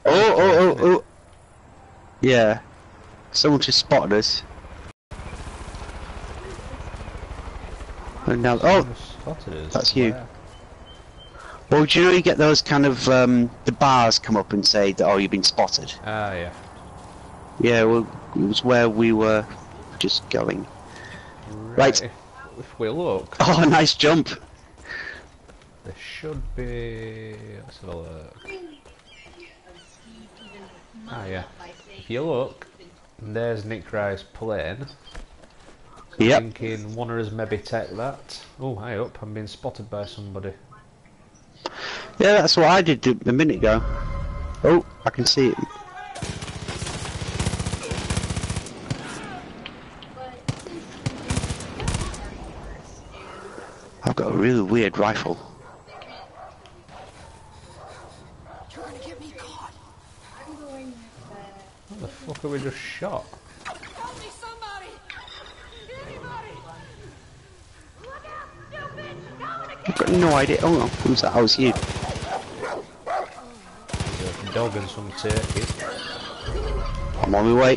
Oh. Yeah. Someone just spotted us. And now, that's you. Well, do you know you get those kind of the bars come up and say that you've been spotted? Ah, yeah. Yeah, well, it was where we were just going. Right. If we look. Oh, nice jump. There should be. Let's have a look. Ah, yeah. If you look, there's Nick Rice's plane. Yep. Thinking one of us maybe take that. Oh, high up, I'm being spotted by somebody. Yeah, that's what I did a minute ago. Oh, I can see it. I've got a really weird rifle. What the fuck are we just shot? I've got no idea. Oh no, who's that? Oh, it's you. There's a dog and some turkey. I'm on my way.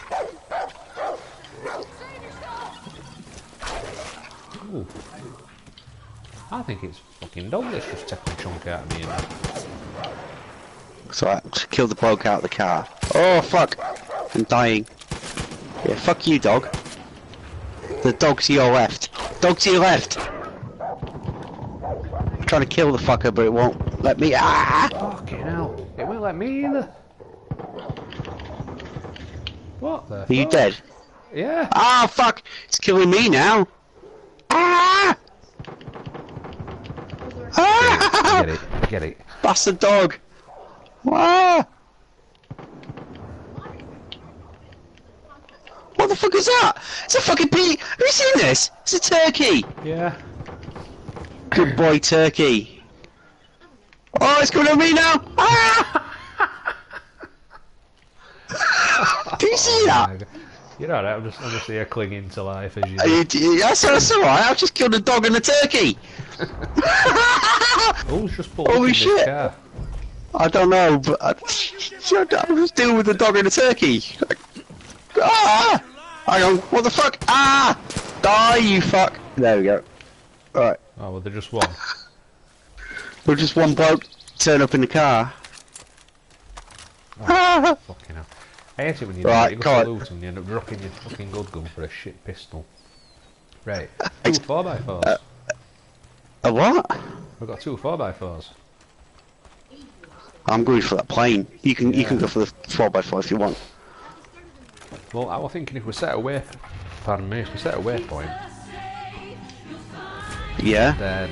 Ooh. I think it's fucking dog that's just taking a chunk out of me. So I killed the bloke out of the car. Oh fuck! I'm dying. Yeah, fuck you, dog. The dog to your left. Dog to your left! I'm trying to kill the fucker, but it won't let me. Ah! Fucking hell. It won't let me either. What the Are you dead? Yeah. Ah, fuck! It's killing me now! Ah! Ah! Get it. Bastard dog! Ah! What the fuck is that? It's a fucking pig! Have you seen this? It's a turkey! Yeah. Good boy, turkey. Oh, it's coming at me now! Ah! Do you see that? You're alright, I'm just here clinging to life as you That's alright, I've just killed a dog and a turkey! Who's just pulled Holy in shit! this car? I don't know, but I'm just dealing with a dog and a turkey. Ah! Hang on, what the fuck? Ah! Die, you fuck! There we go. Right. Oh, well, they're just one. Well, just one bloke turn up in the car. Oh, Ah! fucking hell. I hate it when you Right, do that. You go to loot and you end up dropping your fucking good gun for a shit pistol. Right. 2 4x4s. A what? We've got 2 4x4s. I'm going for that plane. You can go for the 4x4 if you want. Well, I was thinking if we set a waypoint. Yeah. Then.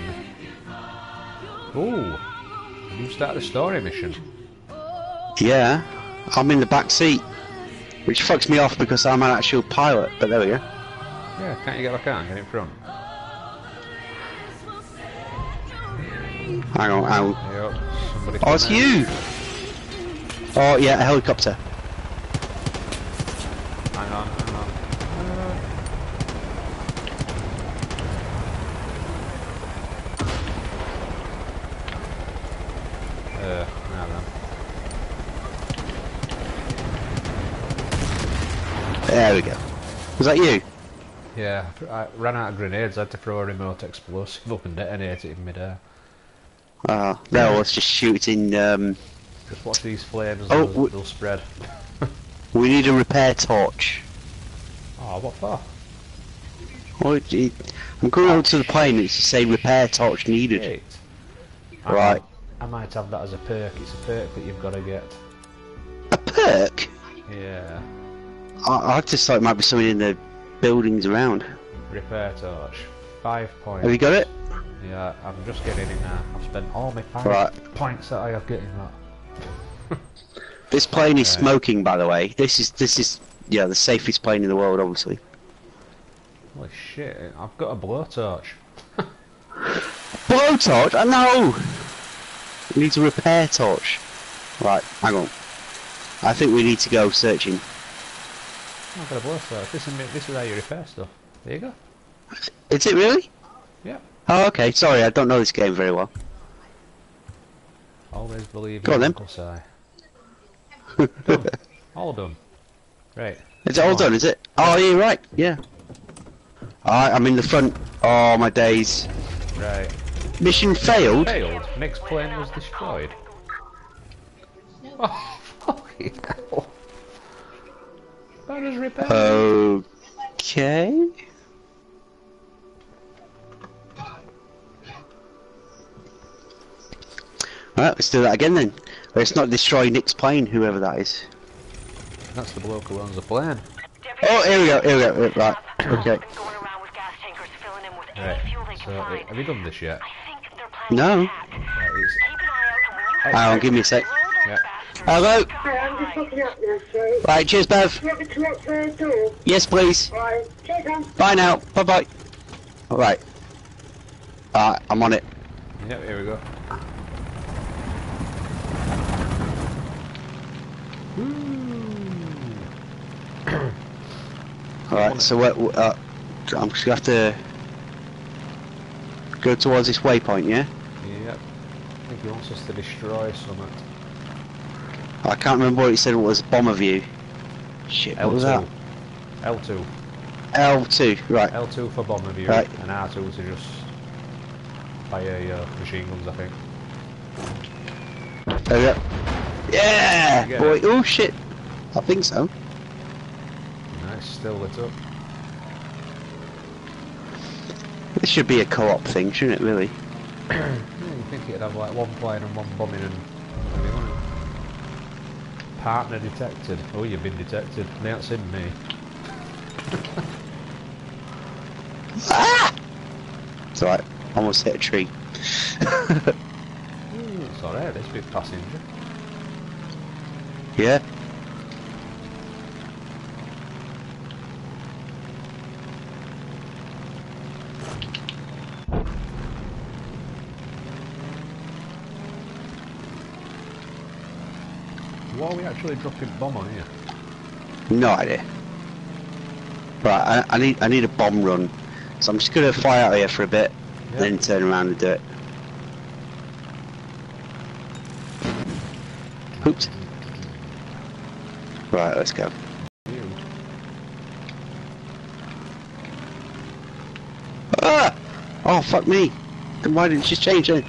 Ooh. You start the story mission. Yeah. I'm in the back seat, which fucks me off because I'm an actual pilot. But there we go. Yeah. Can't you get back out and get in front? Hang on. Yep, somebody Oh, it's you! Oh, yeah, a helicopter. Hang on. Now then. There we go. Was that you? Yeah, I ran out of grenades, I had to throw a remote explosive up and detonate it in midair. No, let's just shoot in, Just watch these flames, Oh, they'll spread. we need a repair torch. Oh, what for? Oh, I'm going out to the plane and it's to say repair torch needed. Wait. Right. I might have that as a perk, it's a perk that you've got to get. A perk? Yeah. I just thought it might be something in the buildings around. Repair torch. 5 points. Have you got it? Yeah, I'm just getting it now. I've spent all my 5 points that I have getting that. This plane is smoking, by the way. This is the safest plane in the world, obviously. Holy shit, I've got a blowtorch. Blowtorch? I know! We need a repair torch. Right, hang on. I think we need to go searching. I've got a blowtorch. This is how you repair stuff. There you go. Is it really? Yeah. Oh, okay. Sorry, I don't know this game very well. Always believe Go on in then. Uncle Si. Done. All done. Right. Is it all done, is it? Oh, yeah, right, yeah. Alright, I'm in the front. Oh, my days. Right. Mission failed? Failed. Next plane was destroyed. Oh, fucking hell. That is repaired. Okay. Right, let's do that again then. Let's not destroy Nick's plane, whoever that is. That's the bloke who owns the plane. Oh, here we go, right, okay. Right, so have you done this yet? No. Right, it's... Hang on, give me a sec. Yeah. Hello? Hi, I'm just looking up now, so... Right, cheers, Bev. You want me to lock the door? Yes, please. Right, cheers, then. Bye now, bye-bye. Alright. Alright, I'm on it. Yep, here we go. Alright, so what, I'm just gonna have to go towards this waypoint, yeah? Yep. I think he wants us to destroy something. I can't remember what he said it was, bomber view. Shit, what was that? L2. L2, right. L2 for bomber view, Right. and R2 to just fire your machine guns, I think. There we go. Yeah! Yeah. Boy, oh shit. I think so. Nice, still lit up. This should be a co-op thing, shouldn't it, really? Yeah, you think it'd have like one plane and one bombing and... maybe, wouldn't it? Partner detected. Oh, you've been detected. They haven't seen me. Ah! It's alright. Almost hit a tree. It's alright, this big passenger. Yeah. Why are we actually dropping bomb on here? No idea. Right, I need a bomb run. So I'm just gonna fly out here for a bit, Yep. then turn around and do it. Oops. Right, let's go. Ah! Oh, fuck me. Then why didn't you change it?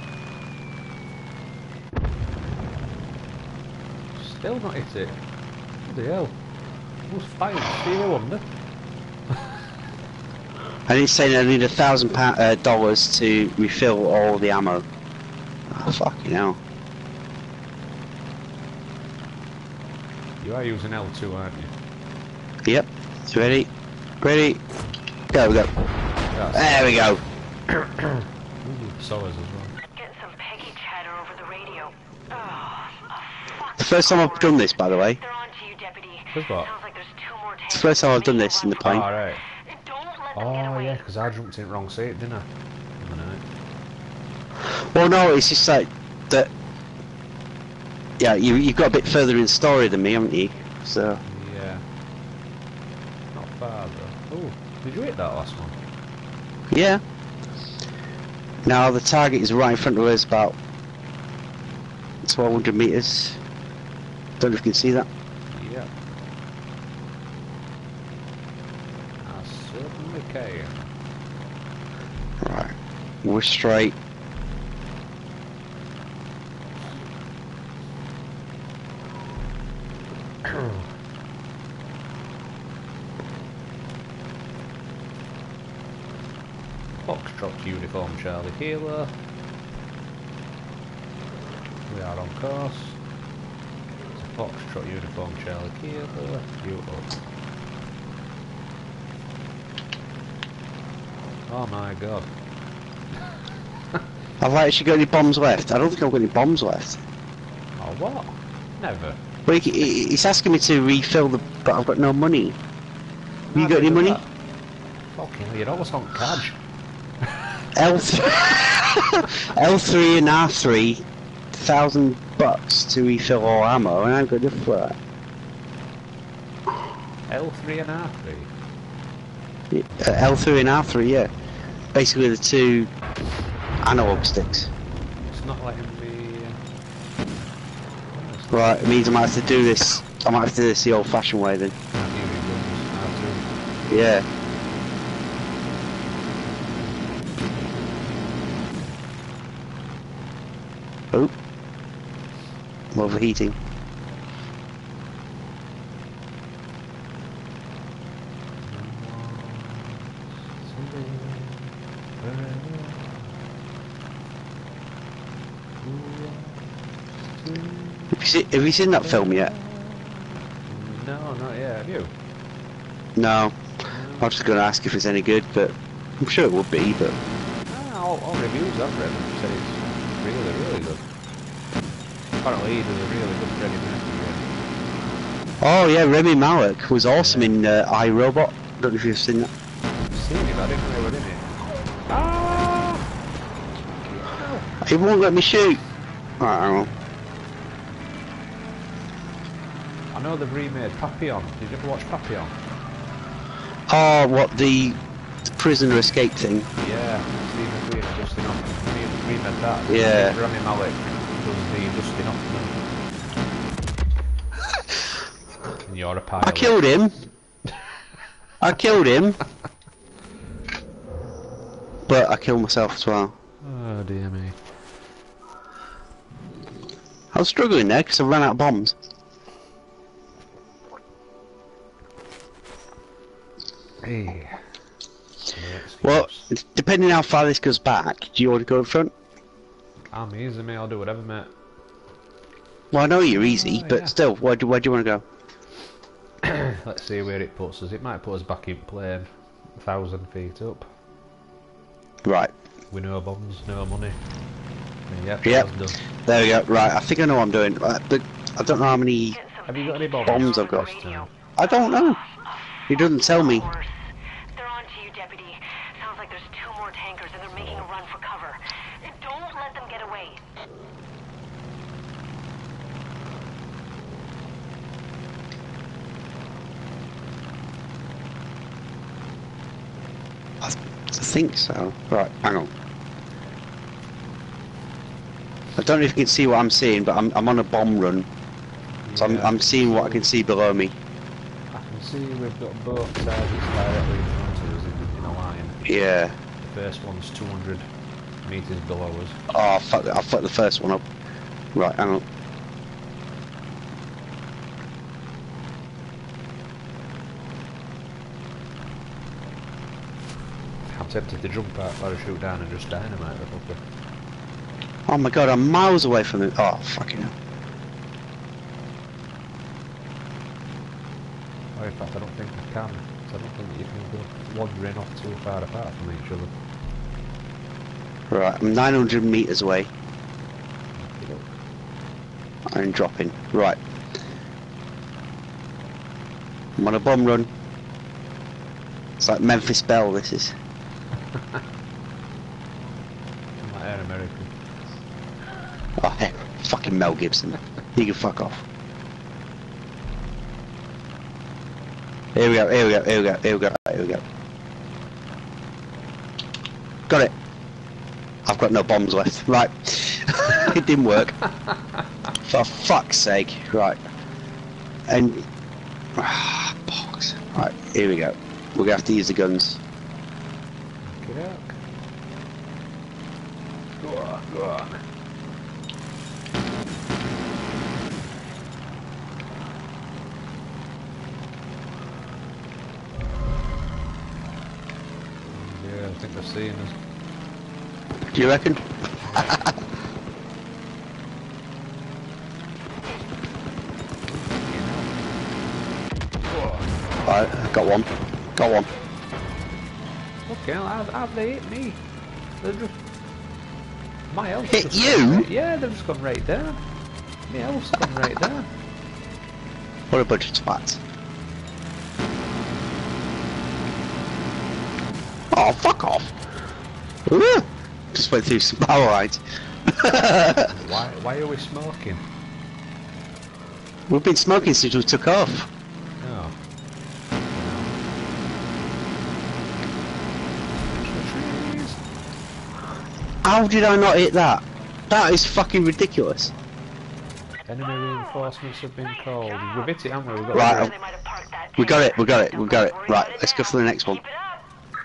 Still not hit it. What the hell? Who's fired? Stevie Wonder? And it's saying I need $1,000 to refill all the ammo. Oh, fucking hell. You are using L2, aren't you? Yep. It's ready. Ready. Go, go. That's There we go. Soas as well. Getting some Peggy chatter over the radio. Oh, The first time I've done this, by the way. they're on to you, deputy. Who's what? Sounds like there's 2 more It's the first time I've done this in the plane. Alright. Don't let them get Oh away. yeah, because I jumped in the wrong seat, didn't I? In the night. Well, no, it's just like that. Yeah, you've got a bit further in the story than me, haven't you? So. Yeah. Not far though. Oh, did you hit that last one? Yeah. Now the target is right in front of us, about 1,200 meters. Don't know if you can see that. Yeah. I certainly can. Right. We're straight. Foxtrot uniform Charlie Kilo. We are on course. Foxtrot uniform Charlie Kilo. You up. Oh my god. Have I actually got any bombs left? I don't think I've got any bombs left. Oh what? Never. Well, he's asking me to refill the, but I've got no money. Have you got any money? Fucking hell, you're almost on cash. L3, L3 and R3, $1,000 to refill all ammo, and I've got enough for that. L3 and R3. L3 and R3, yeah. Basically the two analog sticks. It's not letting me... Right, it means I might have to do this. I might have to do this the old-fashioned way then. Yeah. Oh. I'm overheating. Have you seen that film yet? No, not yet. Have you? No. I was just going to ask if it's any good, but I'm sure it would be, but... All reviews I've read say it's really, really good. Apparently he does a really good Freddie Mercury. Oh yeah, Remy Malek was awesome in iRobot. Don't know if you've seen that. I've seen it, but I didn't know they were in it. Ah! It won't let me shoot. Right, hang on. I know they've remade Papillon. Did you ever watch Papillon? Oh, what, the prisoner escape thing? Yeah, Steve McQueen and Dustin Hoffman remade that. Yeah. Rami Malek does the Dustin Hoffman. And you're a pilot. I killed him. I killed him. But I killed myself as well. Oh dear me. I was struggling there because I ran out of bombs. Hey. Well, depending how far this goes back, do you want to go in front? I'm easy, mate. I'll do whatever, mate. Well, I know you're easy, but yeah. still, where do you want to go? Let's see where it puts us. It might put us back in plane, 1,000 feet up. Right. With no bombs, no money. Yep. Yep. There we go. Right, I think I know what I'm doing. But I don't know how many Have you got any bombs I've got. I don't know. He doesn't tell me. They're on to you, deputy. Sounds like there's 2 more tankers and they're making a run for cover. Don't let them get away. I think so. Right, hang on. I don't know if you can see what I'm seeing, but I'm on a bomb run. So I'm seeing what I can see below me. I can see we've got both targets directly in front of us in a line. Yeah. The first one's 200 metres below us. Oh, fuck it. I'll fuck the first one up. Right, hang on. I'm tempted to jump out, parachute down and just dynamite the fucker. Oh my god, I'm miles away from it. Oh, fucking hell. Or in fact, I don't think I can. I don't think you can go wandering off too far apart from each other. Right, I'm 900 metres away. I'm dropping. Right. I'm on a bomb run. It's like Memphis Belle, this is. I'm like Air American. Oh, heck. Fucking Mel Gibson. He can fuck off. Here we go, here we go, here we go, here we go, here we go. Got it. I've got no bombs left. Right. It didn't work. For fuck's sake. Right. And... box. Right, here we go. We're gonna have to use the guns. Get out. Go on, go on. Yeah, I think they're seeing us. Do you reckon? Right, got one. Got one. Okay, have they hit me? They're just... My health Hit just you? gone right, yeah, they've just gone right down. My health's gone right down. What a bunch of twats. Oh, fuck off. Ooh, just went through some power lines. Why are we smoking? We've been smoking since we took off. Oh. How did I not hit that? That is fucking ridiculous. Enemy reinforcements have been called. We've hit it, haven't we? We've got Right, They might have parked that we got tank. it, we got it, we got it. Worry Right, about it let's go now. for the next one. Keep it up.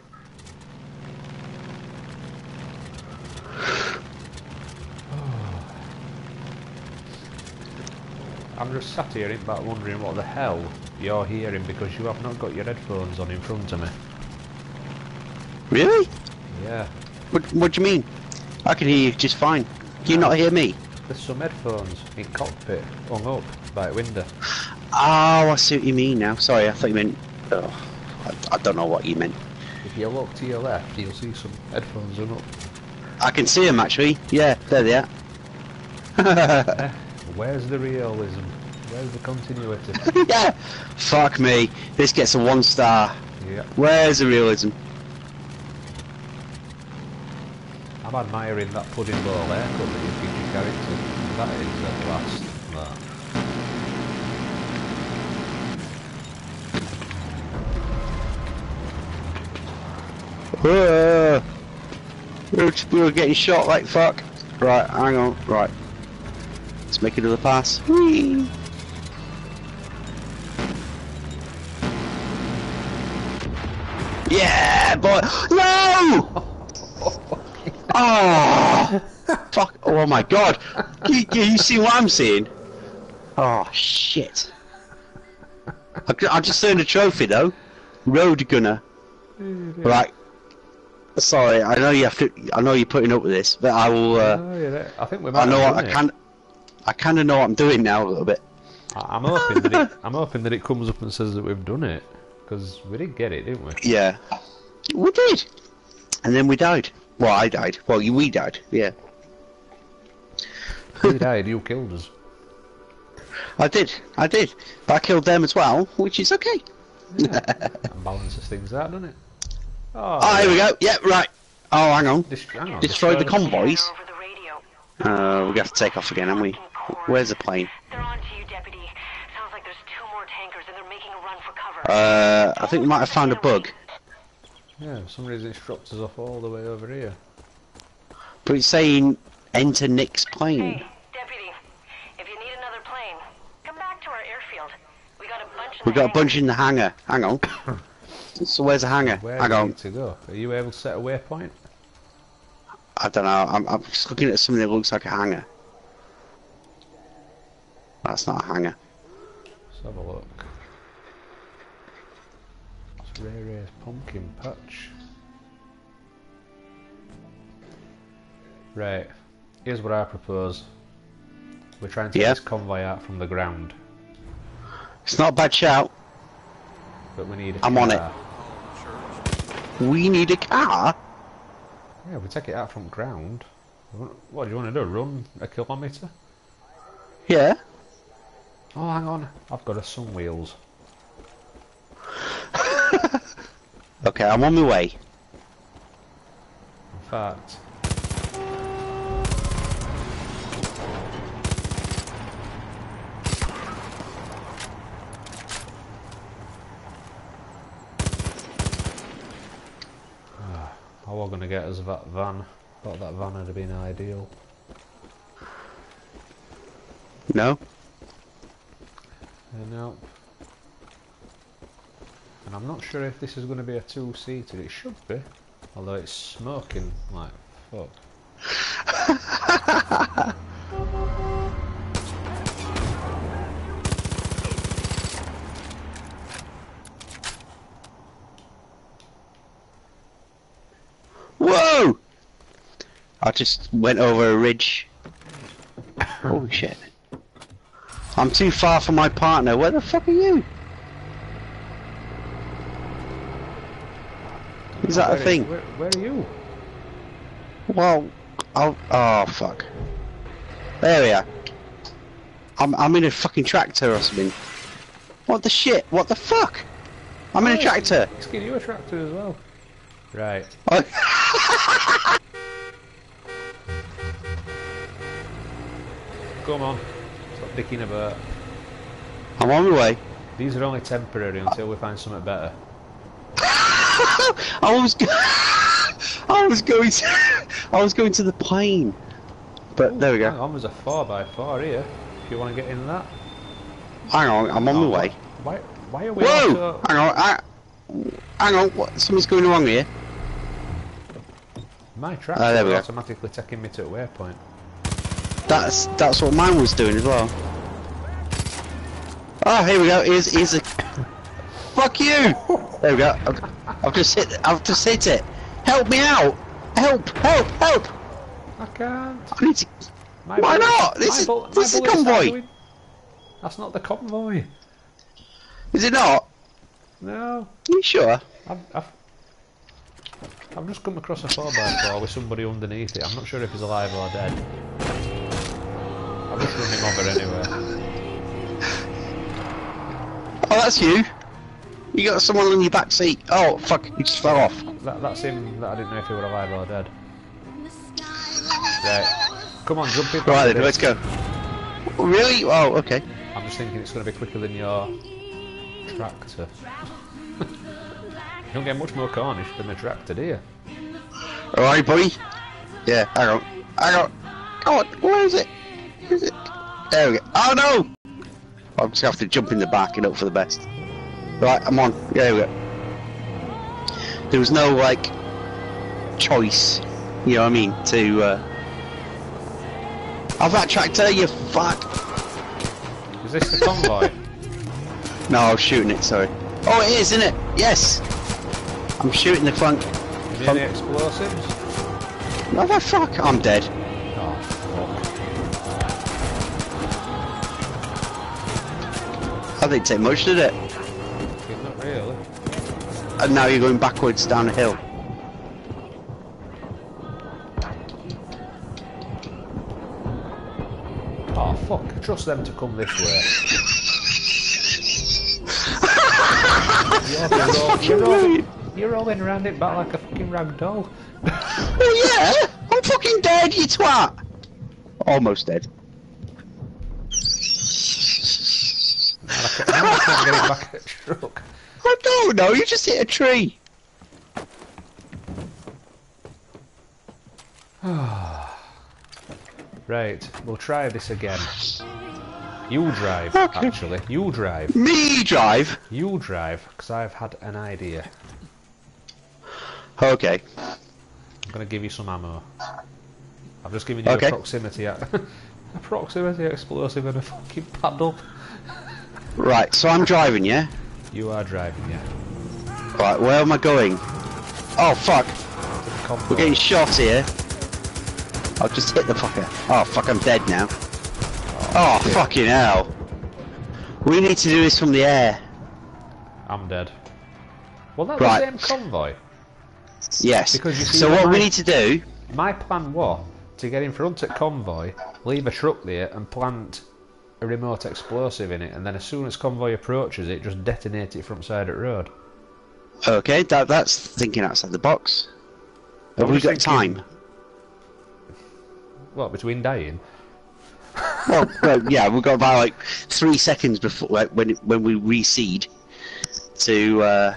I'm just sat here in back wondering what the hell you're hearing because you have not got your headphones on in front of me. Really? Yeah. What do you mean? I can hear you just fine. Can you not hear me? There's some headphones in cockpit hung up by the window. Oh, I see what you mean now. Sorry, I thought you meant... Oh, I don't know what you meant. If you look to your left, you'll see some headphones hung up. I can see them actually. Yeah, there they are. Where's the realism? Where's the continuity? Yeah. Fuck me. This gets a 1 star. Yeah. Where's the realism? I'm admiring that pudding bowl haircut that you think your character. That is at last. That. We were getting shot like fuck. Right, hang on. Right. Let's make another pass. Whee! Yeah, boy. No! Oh! Fuck. Oh my god. You see what I'm seeing? Oh, shit. I just earned a trophy though. Road gunner. Right. Sorry, I know you have to. I know you're putting up with this, but I will. Oh, yeah, I think we might. I know have what done it. I kind of know what I'm doing now a little bit. I'm hoping that I'm hoping that it comes up and says that we've done it because we did get it, didn't we? Yeah, we did, and then we died. Well, I died. Well, we died. Yeah, We died. You killed us. I did. But I killed them as well, which is okay. And balances things out, doesn't it? Oh, Oh, here we go. Yeah, right. Oh, hang on. Hang on. Destroy the convoys. Over the radio. We have to take off again, haven't we? Where's the plane? They're on to you, deputy. Sounds like there's 2 more tankers and they're making a run for cover. I think we might have found a bug. Yeah, for some reason it struck us off all the way over here. But it's saying enter Nick's plane. Hey, deputy. If you need another plane, come back to our airfield. We got a bunch of We got a bunch in the hangar. Hang on. So where's the hangar? Where Hang do you on. need to go? Are you able to set a waypoint? I don't know. I'm just looking at something that looks like a hangar. That's not a hangar. Let's have a look. It's Ray Ray's pumpkin patch. Right. Here's what I propose. We're trying to get this convoy out from the ground, It's not a bad shout. but we need a I'm on car. We need a car. Yeah, we take it out from ground. What do you want to do? Run a kilometre? Yeah. Oh, hang on. I've got a sun wheels. Okay, I'm on my way. In fact, how are we going to get us that van? Thought that van would have been ideal. No. No. And I'm not sure if this is going to be a 2-seater. It should be. Although it's smoking like fuck. Whoa! I just went over a ridge. Holy shit. I'm too far from my partner. Where the fuck are you? Is that a thing? Where are you? Well, oh fuck. There we are. I'm in a fucking tractor or something. What the shit? What the fuck? I'm in a tractor. It's giving you a tractor as well. Right. Oh. Come on. Stop dicking about. I'm on my way. These are only temporary until we find something better. I was going to the plane, but there we Hang go. on, there's a 4x4 here. If you want to get in that? Hang on, I'm on the way. Why are we Whoa! also... Hang on, what? Something's going wrong here. My tracks there we are go. automatically taking me to a waypoint. That's what mine was doing as well. Oh, here we go. Here's a. Fuck you! There we go. I've just hit it. Help me out! Help! I can't. I need to. Why not? This is a convoy. That's not the convoy. Is it not? No. Are you sure? I've just come across a 4x4 with somebody underneath it. I'm not sure if he's alive or dead. I've just run him over anyway. Oh, that's you. You got someone on your back seat. Oh, fuck! You just fell off. That's him. I didn't know if he were alive or dead. Right. Come on, jump in. Right then, let's go. Really? Oh, okay. I'm just thinking it's going to be quicker than your tractor. You don't get much more Cornish than a tractor, do you? Alright, buddy. Yeah, hang on. Come on, where is it? There we go. Oh no! I'll just have to jump in the back and hope for the best. Right, I'm on. There we go. There was no, like, choice, you know what I mean, to, have that tractor, you fuck! Is this the convoy? No, I was shooting it, sorry. Oh, it is, isn't it? Yes! I'm shooting the front. Is there any explosives? No, the fuck! I'm dead. Oh, fuck. That didn't take much, did it? Not really. And now you're going backwards down a hill. Oh, fuck. Trust them to come this way. You're rolling around it back like a fucking rag doll. Well, yeah! I'm fucking dead, you twat! Almost dead. I can't get it back at the truck. I don't know, you just hit a tree. Right, we'll try this again. You'll drive, Okay. actually. You'll drive. Me drive? You'll drive, because I've had an idea. Okay. I'm going to give you some ammo. I've just given you a proximity explosive and a fucking paddle. Right, so I'm driving, yeah? You are driving, yeah. Right, where am I going? Oh, fuck. We're getting shot here. I'll just hit the fucker. Oh, fuck, I'm dead now. Oh, fucking hell. We need to do this from the air. I'm dead. Well, that's Right. the same convoy. Yes. Because you see so what we need to do... My plan was to get in front at convoy, leave a truck there and plant a remote explosive in it, and then as soon as convoy approaches it, just detonate it front side of the road. Okay, that's thinking outside the box. Have we got time? What, between dying? Well, yeah, we've got about like 3 seconds before when we reseed to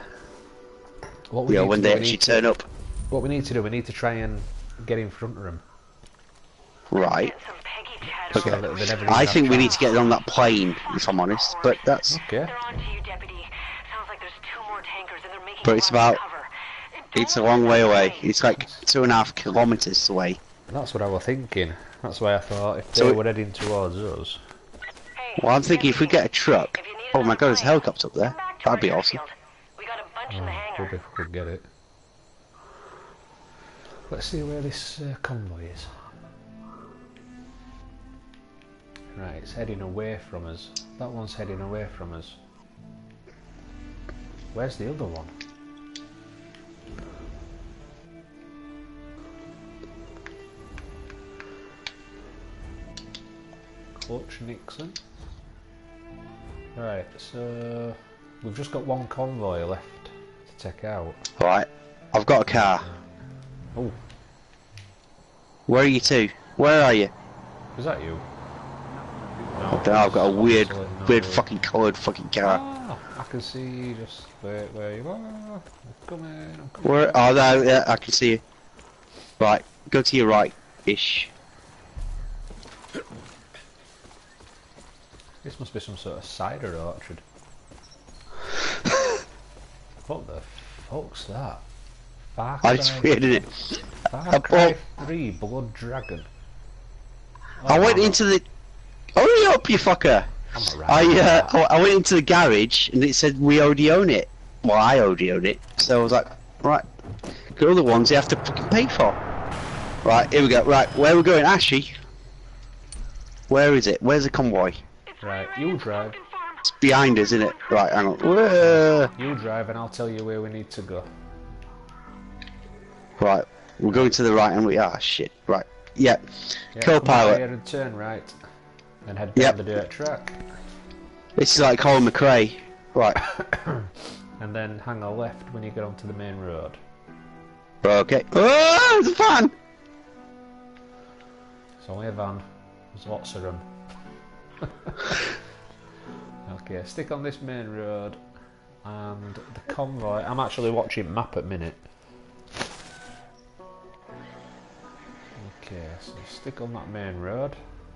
when they actually turn up. What we need to do, we need to try and get in front of them. Right. So Okay. that they never I even think have we chance. need to get on that plane, if I'm honest. But that's. Okay. They're on to you, deputy. Sounds like there's 2 more tankers and they're making But a it's run for about. cover. It's a long way away. It's like 2.5 kilometers away. That's what I was thinking. That's why I thought if So they were heading towards us. Hey, Well, I'm thinking if we get a truck. if you need Oh my another god, there's a plane, helicopter up there. come back to That'd be our awesome. airfield. We got a bunch in Oh, the good hangar. if we could get it. Let's see where this convoy is. Right, it's heading away from us. That one's heading away from us. Where's the other one? Clutch Nixon. Right, so we've just got one convoy left to take out. Right. I've got a car. Oh, Where are you two? Where are you? is that you? I don't know, I've got a weird, absolutely no weird way. fucking coloured fucking car. Ah, I can see just where you are. I'm coming, I'm coming. Where? Oh, no, yeah, I can see you. Right, go to your right-ish. This must be some sort of cider orchard. What the fuck's that? Far Cry, It's weird, isn't it? Far Cry 3 Blood Dragon. Oh, I went into the... Hurry up, you fucker! I went into the garage and it said we already own it. Well, I already own it. So I was like, right. The other ones you have to fucking pay for. Right, here we go. Right, where are we going? Ashy? Where is it? Where's the convoy? Right, you drive. It's behind us, isn't it? Right, hang on. Whoa. You drive and I'll tell you where we need to go. Right, we're going to the right and we... Ah, shit. Right, yeah. Yeah, Co-pilot. Here and turn right. And head down the dirt track. This is like Colin McRae. Right. And then hang a left when you get onto the main road. Okay. Oh, it's a van! It's only a van. There's lots of them. Okay, stick on this main road. And the convoy... I'm actually watching map at minute. Okay, so stick on that main road.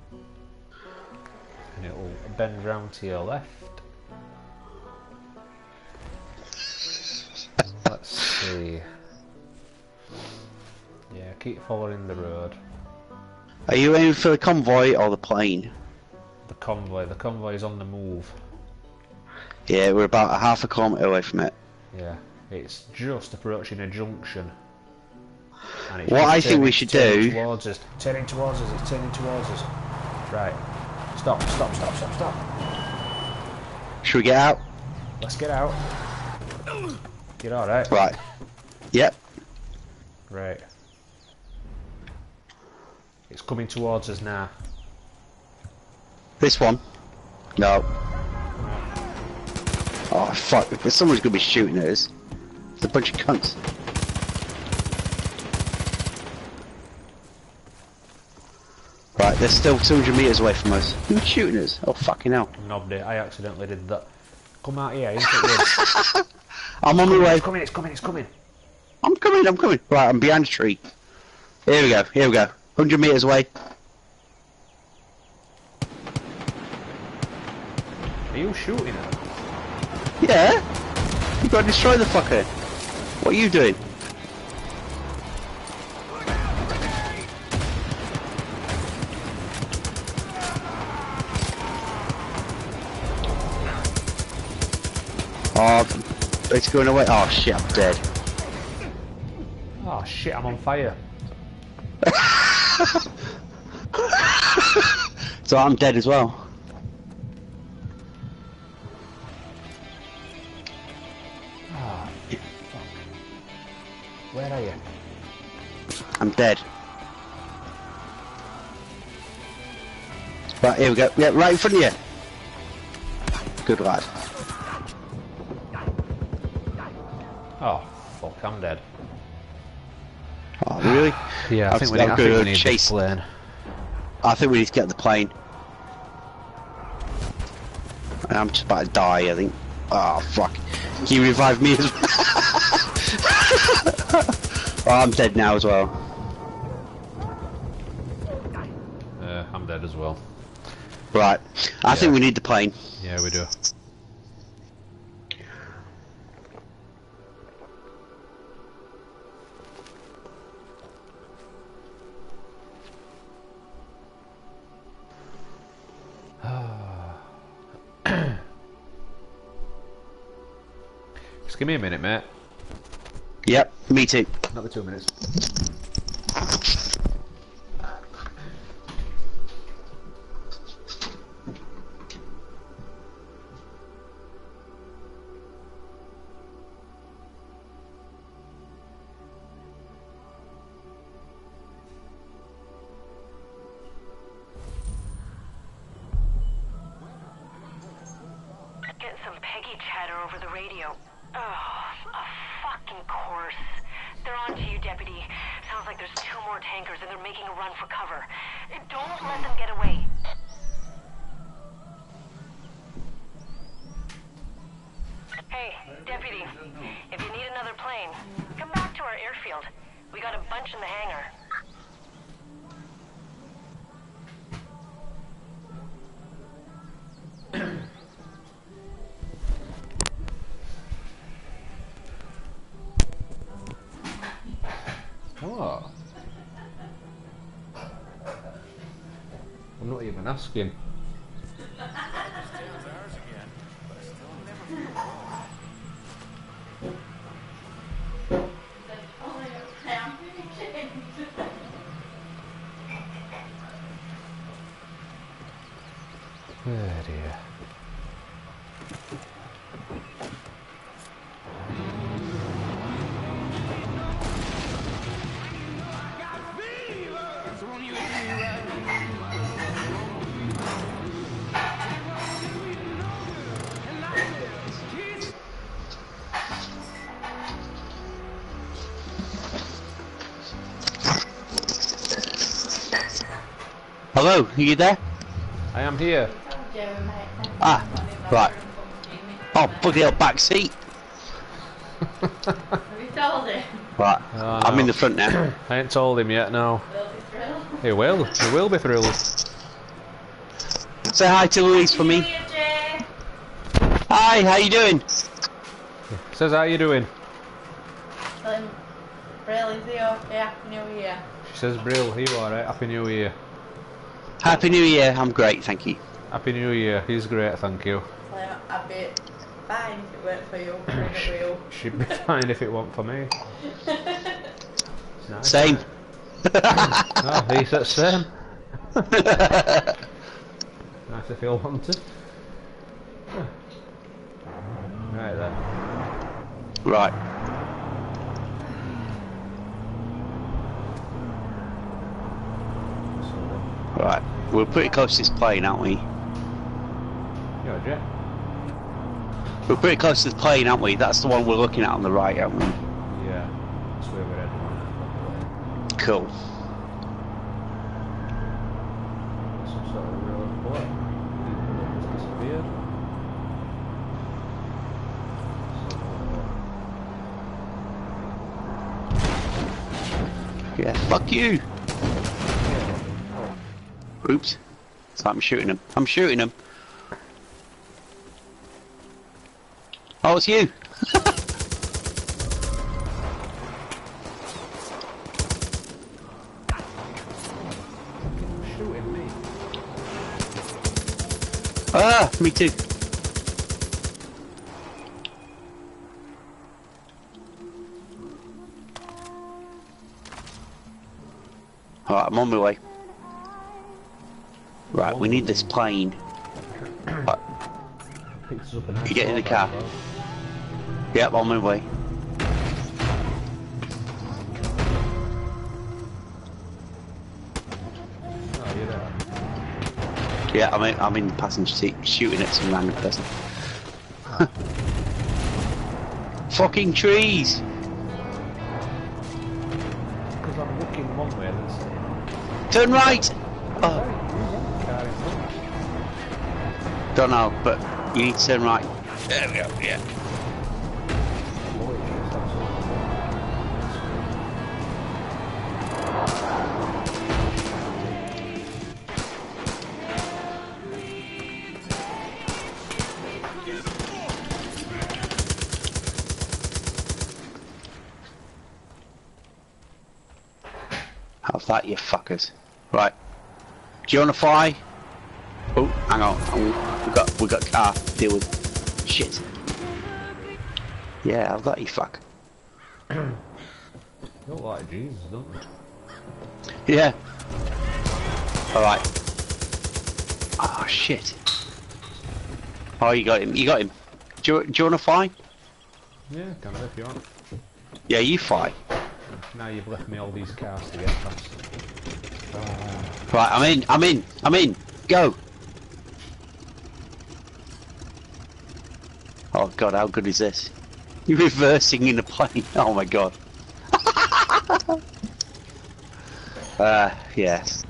And it'll bend round to your left. Let's see. Yeah, keep following the road. Are you aiming for the convoy or the plane? The convoy is on the move. Yeah, we're about a half a kilometre away from it. Yeah, it's just approaching a junction. And it's What just I think we should do... towards us. Turning towards us, it's turning towards us. Right. Stop. Should we get out? Let's get out. Get alright. Right. Yep. Right. It's coming towards us now. This one? No. Oh fuck, someone's gonna be shooting at us. It's a bunch of cunts. Right, they're still 200 metres away from us. Who's shooting us? Oh fucking hell. Knobbed it, I accidentally did that. Come out here, into the woods. I'm on my way. It's coming. I'm coming. Right, I'm behind a tree. Here we go. 100 metres away. Are you shooting at him? Yeah? You gotta destroy the fucker. What are you doing? Oh, it's going away. Oh shit, I'm dead. Oh shit, I'm on fire. So I'm dead as well. Ah, fuck. Where are you? I'm dead. Right, here we go. Yeah, right in front of you. Good lad. Oh, fuck, I'm dead. Oh, really? Yeah, I think we need the plane. I think we need to get the plane. I'm just about to die, I think. Oh, fuck. Can you revive me as well? Oh, I'm dead now as well. I'm dead as well. Right. I think we need the plane. Yeah, we do. Just give me a minute, mate. Yep, me too. Another 2 minutes. Getting some Peggy chatter over the radio. Oh, of fucking course. They're on to you, Deputy. Sounds like there's 2 more tankers and they're making a run for cover. Don't let them get away. Hey, Deputy. If you need another plane, come back to our airfield. We got a bunch in the hangar. What? I'm not even asking. Oh dear. Hello, are you there? I am here. Ah, right. Oh, bloody hell, back seat. Have you told him? Right, Oh, I'm no. in the front now. I ain't told him yet, no. Will be thrilled. He will. He will be thrilled. Say hi to Louise for me. Jay. Hi, how you doing? Says, how you doing? Tell him, Brill, is he okay? Happy New Year. She says, Brill, are you alright? Happy New Year. Happy New Year, I'm great, thank you. Happy New Year. He's great, thank you. Tell him I'd be fine if it weren't for you. Bring it with you. She'd be fine if it weren't for me. It's nice. Same. Oh, he said same. Nice to feel wanted. Right then. Right. Right. We're pretty close to this plane, aren't we? Yo, Jet. We're pretty close to the plane, aren't we? That's the one we're looking at on the right, aren't we? Yeah, that's where we're heading. Cool. Some sort of road bullet. It's disappeared. Yeah, fuck you! Oops. So I'm shooting him. I'm shooting him. Oh, it's you! Shooting me. Ah, me too. Alright, I'm on my way. Right, we need this plane. Right, Picked us up a nice you get in the ball car. back, Yep, on my way. though. Oh, you're there. Yeah, I'm in the passenger seat shooting at some random person. Fucking trees! Because I'm looking one way, that's Turn right! Oh, car in front. don't know, but you need to turn right. There we go, yeah. Have that, you fuckers. Right. Do you want to fly? Oh, hang on. We got a car to deal with. Shit. Yeah, I've got you, fuck. You look like Jesus, don't you? Yeah. Alright. Oh, shit. Oh, you got him. You got him. Do you want to fly? Yeah, can I if you want. Yeah, you fly. Now you've left me all these cars to get past. Right, I'm in. Go. Oh god, how good is this? You're reversing in a plane. Oh my god. Yes.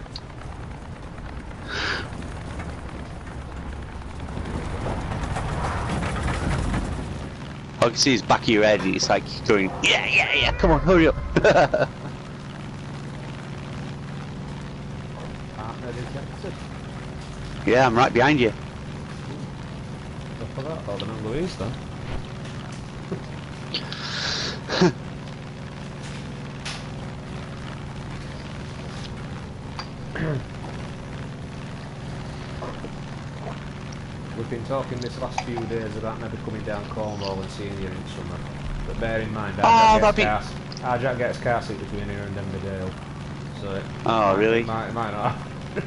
I can see his back of your head and it's like going, yeah, come on, hurry up. Partner detected. Yeah, I'm right behind you. Go for that, or the not Louise then. we've been talking this last few days about maybe coming down Cornwall and seeing you in summer. But bear in mind, our Jack gets car seat between here and Denverdale. So really? It might not.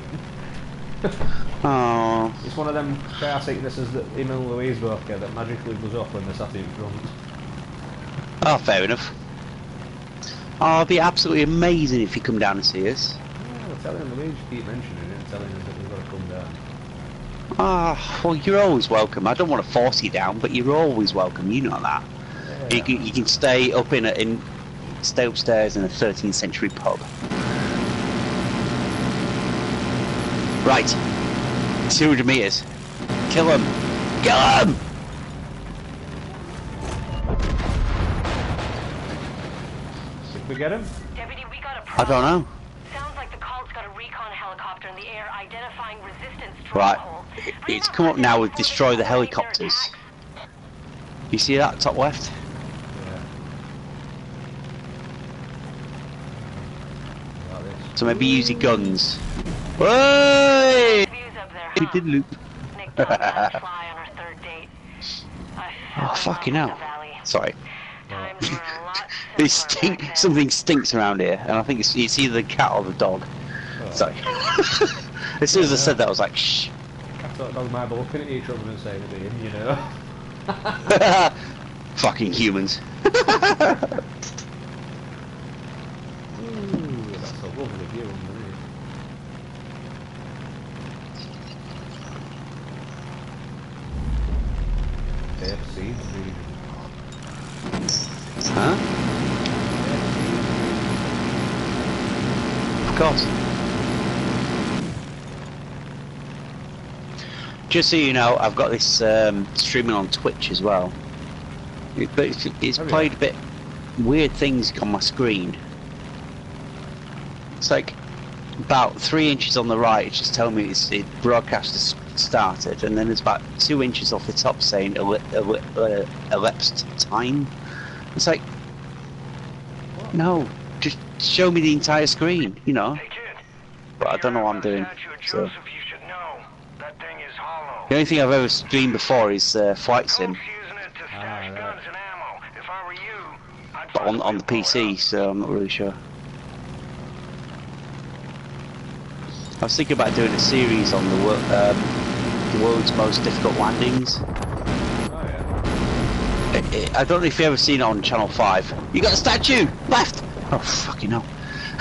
Oh. It's one of them car sicknesses that him and Louise both get that magically goes off when they're sat in front. Oh, fair enough. Oh, it'd be absolutely amazing if you come down and see us. Yeah, we're telling Louise, keep mentioning it and telling us that we've got to come down. Ah, well, you're always welcome. I don't want to force you down, but you're always welcome. You know that. Yeah. You can stay up stay upstairs in a 13th century pub. Right, 200 meters. Kill him. Kill him. Did we get him? Deputy, we got a I problem. don't know. Sounds like the cult's got a recon helicopter in the air identifying resistance Right, stronghold. it's come up now with destroy the helicopters. You see that top left? Yeah. About this. So maybe use your guns. Whey! Views up there, He huh? did loop. Nick told us to fly on our third date. Oh, fucking hell. Sorry. Times were a lot It simpler back then. something stinks around here, and I think it's either the cat or the dog. Oh. Sorry. As soon as I said that, I was like, shh. I thought dogs might be looking at each other and saying to him, you know. Fucking humans. Ooh, that's a lovely view underneath. KFC region. Huh? Of course. Just so you know, I've got this streaming on Twitch as well. But it's played a bit weird things on my screen. It's like about 3 inches on the right, it's just telling me it broadcast has started, and then there's about 2 inches off the top saying elapsed time. It's like, no, just show me the entire screen, you know. Hey kid, But I don't know what I'm doing. statue of So Joseph, you should know. That thing is hollow. the only thing I've ever streamed before is Flight Sim, Folks using it to stash guns and ammo. If I were you, I'd but on the possibly blow it PC, up. so I'm not really sure. I was thinking about doing a series on the world's most difficult landings. Oh yeah. I don't know if you ever seen it on Channel 5. You got a statue! Left! Oh, fucking hell.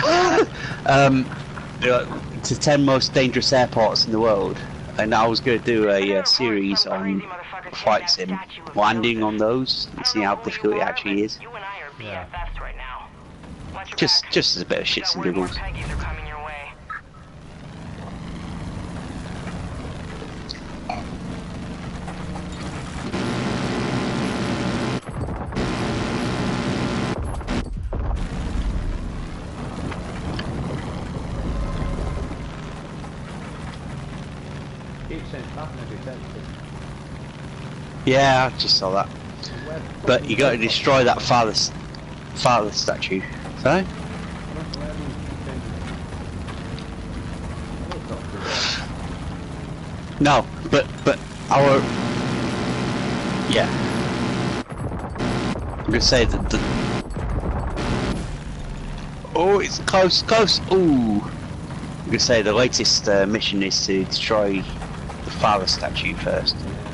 To 10 most dangerous airports in the world. And I was going to do a series on Flight Sim, landing on those, and see how difficult it actually is. You and I are Yeah. BFFs right now. Watch your Just back. as a bit of shits and Got word more giggles. Peggies are coming your way. Keep saying Batman detected. Yeah, I just saw that. But you got to destroy that father statue. Sorry? No, but our yeah. I'm gonna say that the oh, it's close. Ooh, I'm gonna say the latest mission is to destroy the father statue first.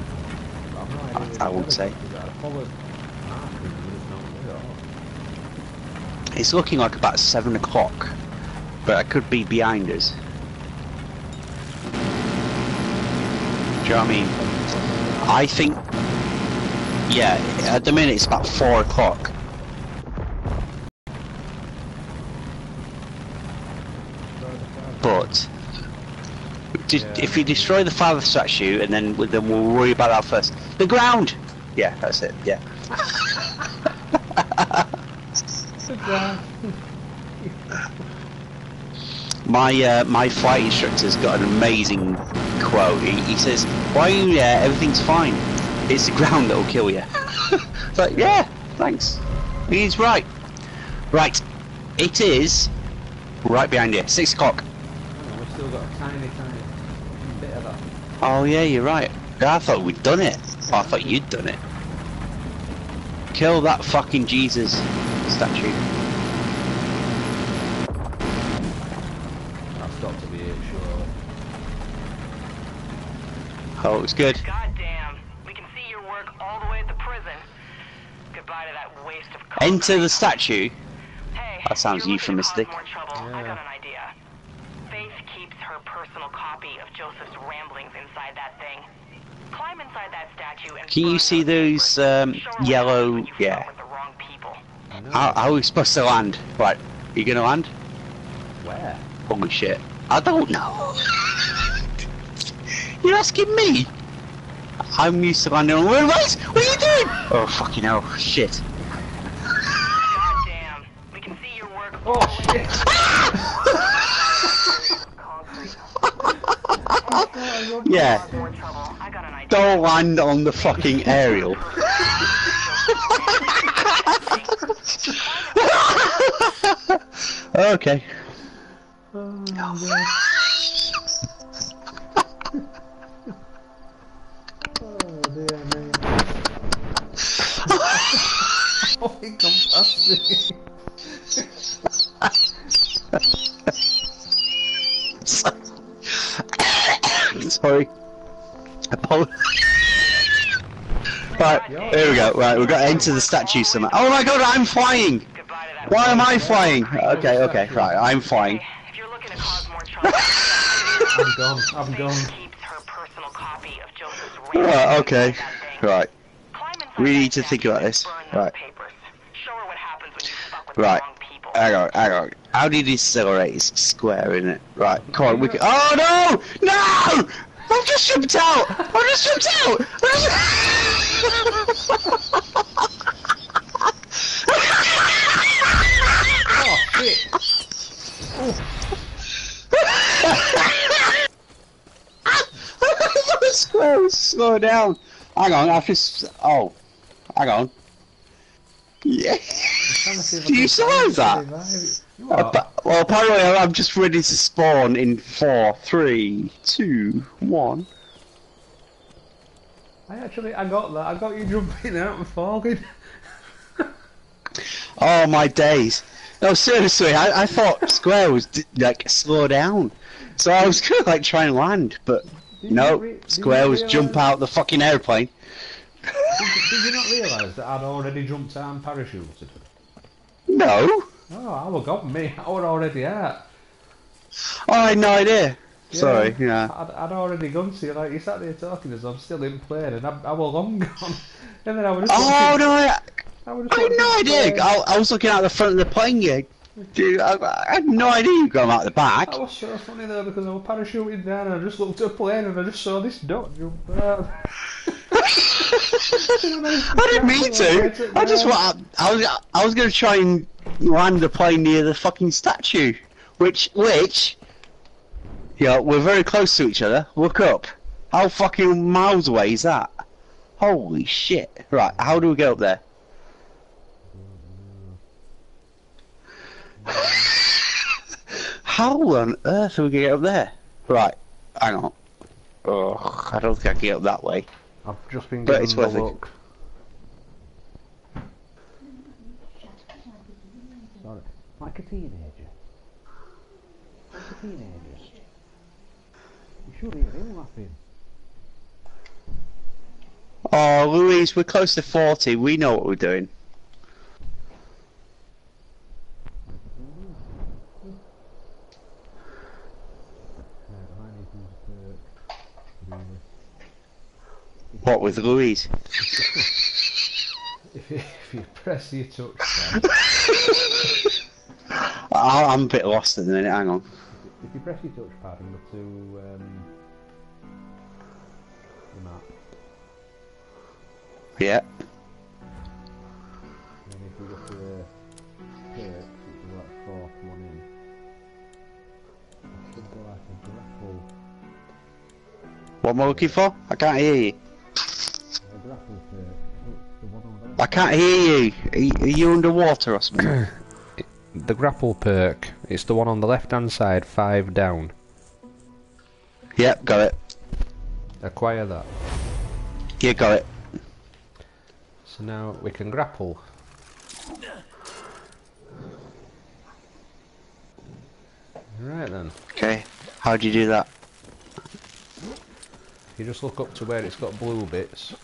I would say. It's looking like about 7 o'clock, but I could be behind us. Do you know what I mean? I think, yeah, at the minute it's about 4 o'clock. But if you destroy the father statue, and then we'll worry about that first. The ground. Yeah, that's it. Yeah. My flight instructor's got an amazing quote. He says, "Why are you there? Everything's fine. It's the ground that'll kill you." It's like, yeah, thanks. He's right. Right, it is right behind you. 6 o'clock. We've still got a tiny bit of that. Oh yeah, you're right. I thought we'd done it. Oh, I thought you'd done it. Kill that fucking Jesus statue. I've got to be it, sure. Oh, it was good. Goddamn. We can see your work all the way at the prison. Goodbye to that waste of concrete. Enter the statue. Hey, That sounds if you're looking to euphemistic. cause more trouble, I Yeah. got an idea. Faith keeps her personal copy of Joseph's ramblings inside that thing. Climb inside that statue and Can you burn see those those papers. Show her what yellow? happens when you Yeah. fuck with the wrong people. How are we supposed to land? Right, you gonna land? Where? Holy shit. I don't know. You're asking me? I'm used to landing on runways. What are you doing? Oh, fucking hell. Shit. Goddamn. We can see your work all Oh the way shit! concrete. Yeah. More trouble. I got an idea. Don't land on the fucking aerial. Okay. Oh dear me. Oh, he come past me. Sorry. Right, there we go. Right, we've got to enter the statue somehow. Oh my god, I'm flying! Goodbye to that. Why am I flying? Okay, okay, right, I'm flying. If you're looking to cause more trouble, I'm gone. I'm Faith gone. keeps her personal copy of Joseph's Right, okay. inside that thing. Right, Climb inside we that need to think statue about and this. burn those Right, papers. Show her what happens when you fuck with right. the wrong people. Hang on, hang on. How do you decelerate? It's square, isn't it? Right, come on, we can. Oh no! No! I've just jumped out! I've just jumped out! Oh shit! The square was slow down. Hang on, I've just. Oh. Hang on. Yeah. Do you survive that? Well, apparently I'm just ready to spawn in 4, 3, 2, 1. I got that. I got you jumping out and falling. Oh my days. No, seriously, I thought Square was like slow down. So I was gonna like try and land, but no, Square was jump out the fucking airplane. Did you not realise that I'd already jumped out and parachuted? No. Oh, I was gone, me. I was already out. Oh, I had no idea. Yeah, Sorry, yeah. I'd already gone to you, like, you sat there talking as I'm still in plane, and I was long gone. And then I was just Oh no, I was had no idea. I was looking out the front of the plane, yeah. Dude, I had no idea you come out the back. That was so funny though, because I was parachuting down and I just looked at the plane and I just saw this dot jump out. I didn't mean to. I just I was going to try and land the plane near the fucking statue, which, yeah, we're very close to each other. Look up. How fucking miles away is that? Holy shit! Right, how do we get up there? How on earth are we gonna get up there? Right, hang on. Oh, I don't think I can get up that way. I've just been But given it's the worth it. look. Sorry. Like a teenager. Like a teenager. You should hear him laughing. Oh, Louise, we're close to 40. We know what we're doing. What with Louise? If you press your touchpad, I'm a bit lost at the minute. Hang on. if you press your touchpad and go to the map, Yeah. and if you go to the perks, which is like 4th one in, it should go like a grapple. What am I looking for? I can't hear you. A grapple perk. It's the one on the I can't hear you. Are you underwater or something? The grapple perk, it's the one on the left hand side, 5 down. Yep, got it. Acquire that. You got it. So now we can grapple. Right then. Okay. How do you do that? You just look up to where it's got blue bits.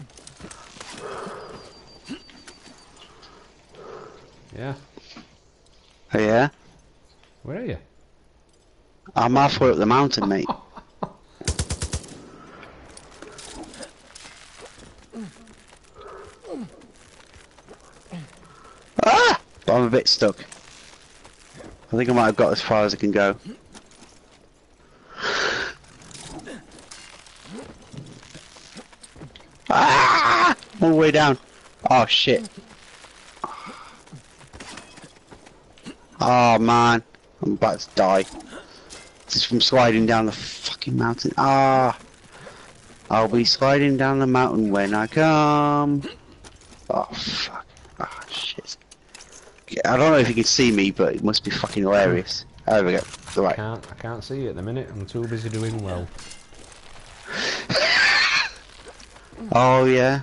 Yeah. Oh yeah? Where are you? I'm halfway up the mountain, mate. Ah! But I'm a bit stuck. I think I might have got as far as I can go. Ah! All the way down. Oh shit. Oh man. I'm about to die. Just from sliding down the fucking mountain. Ah. I'll be sliding down the mountain when I come. Oh fuck. Oh shit. Okay, I don't know if you can see me, but it must be fucking hilarious. There we go. Right. I can't see you at the minute. I'm too busy doing well. Oh yeah.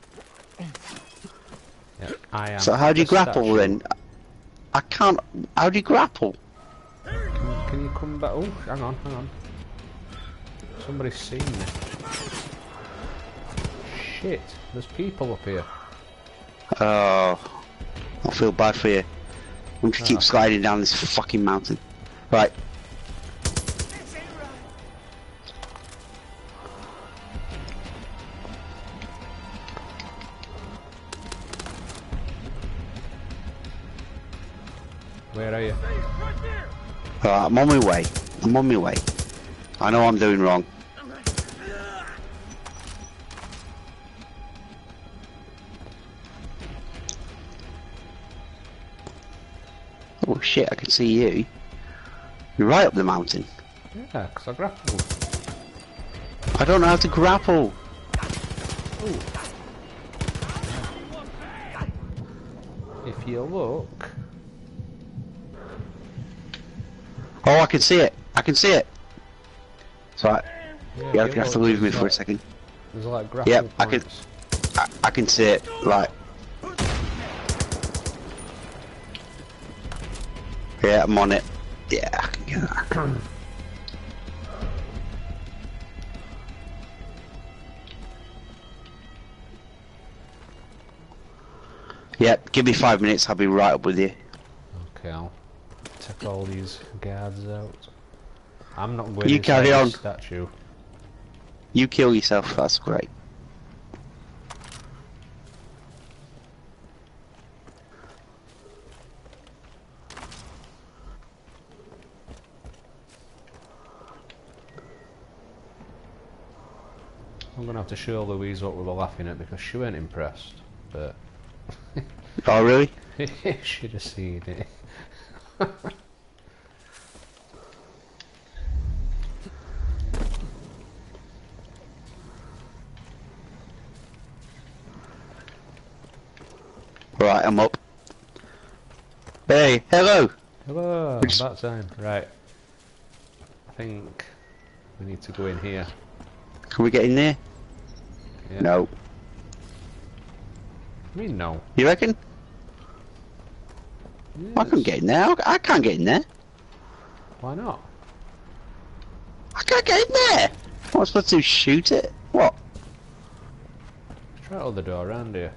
Yeah, I am. So how do you the grapple statue. then? I can't. How do you grapple? Can you come back? Oh, hang on, hang on. Somebody's seen me. Shit, there's people up here. Oh, I feel bad for you. I'm gonna keep sliding down this fucking mountain. Right. Where are you? I'm on my way. I'm on my way. I know I'm doing wrong. Oh shit, I can see you. You're right up the mountain. Yeah, because I grappled. I don't know how to grapple. Ooh. If you look... Oh, I can see it. I can see it. It's right. Yeah, You if have to look, leave me there's for a like- second. There's like grapple Yep, I can. points. I can see it. Like. Yeah, I'm on it. Yeah, I can get that. Yep, give me 5 minutes. I'll be right up with you. Okay, I'll take all these guards out. I'm not going You inside carry on. this statue. You kill yourself. That's great. I'm gonna have to show Louise what we were laughing at because she weren't impressed, but Oh really? she'd have seen it. Right, I'm up. Hey, hello. Hello, Which- that time. Right. I think we need to go in here. Can we get in there? Yeah. No. I mean, no. You reckon? I Yes. can get in there. I can't get in there. Why not? I can't get in there. What am I supposed to do? Shoot it? What? Try other door around here.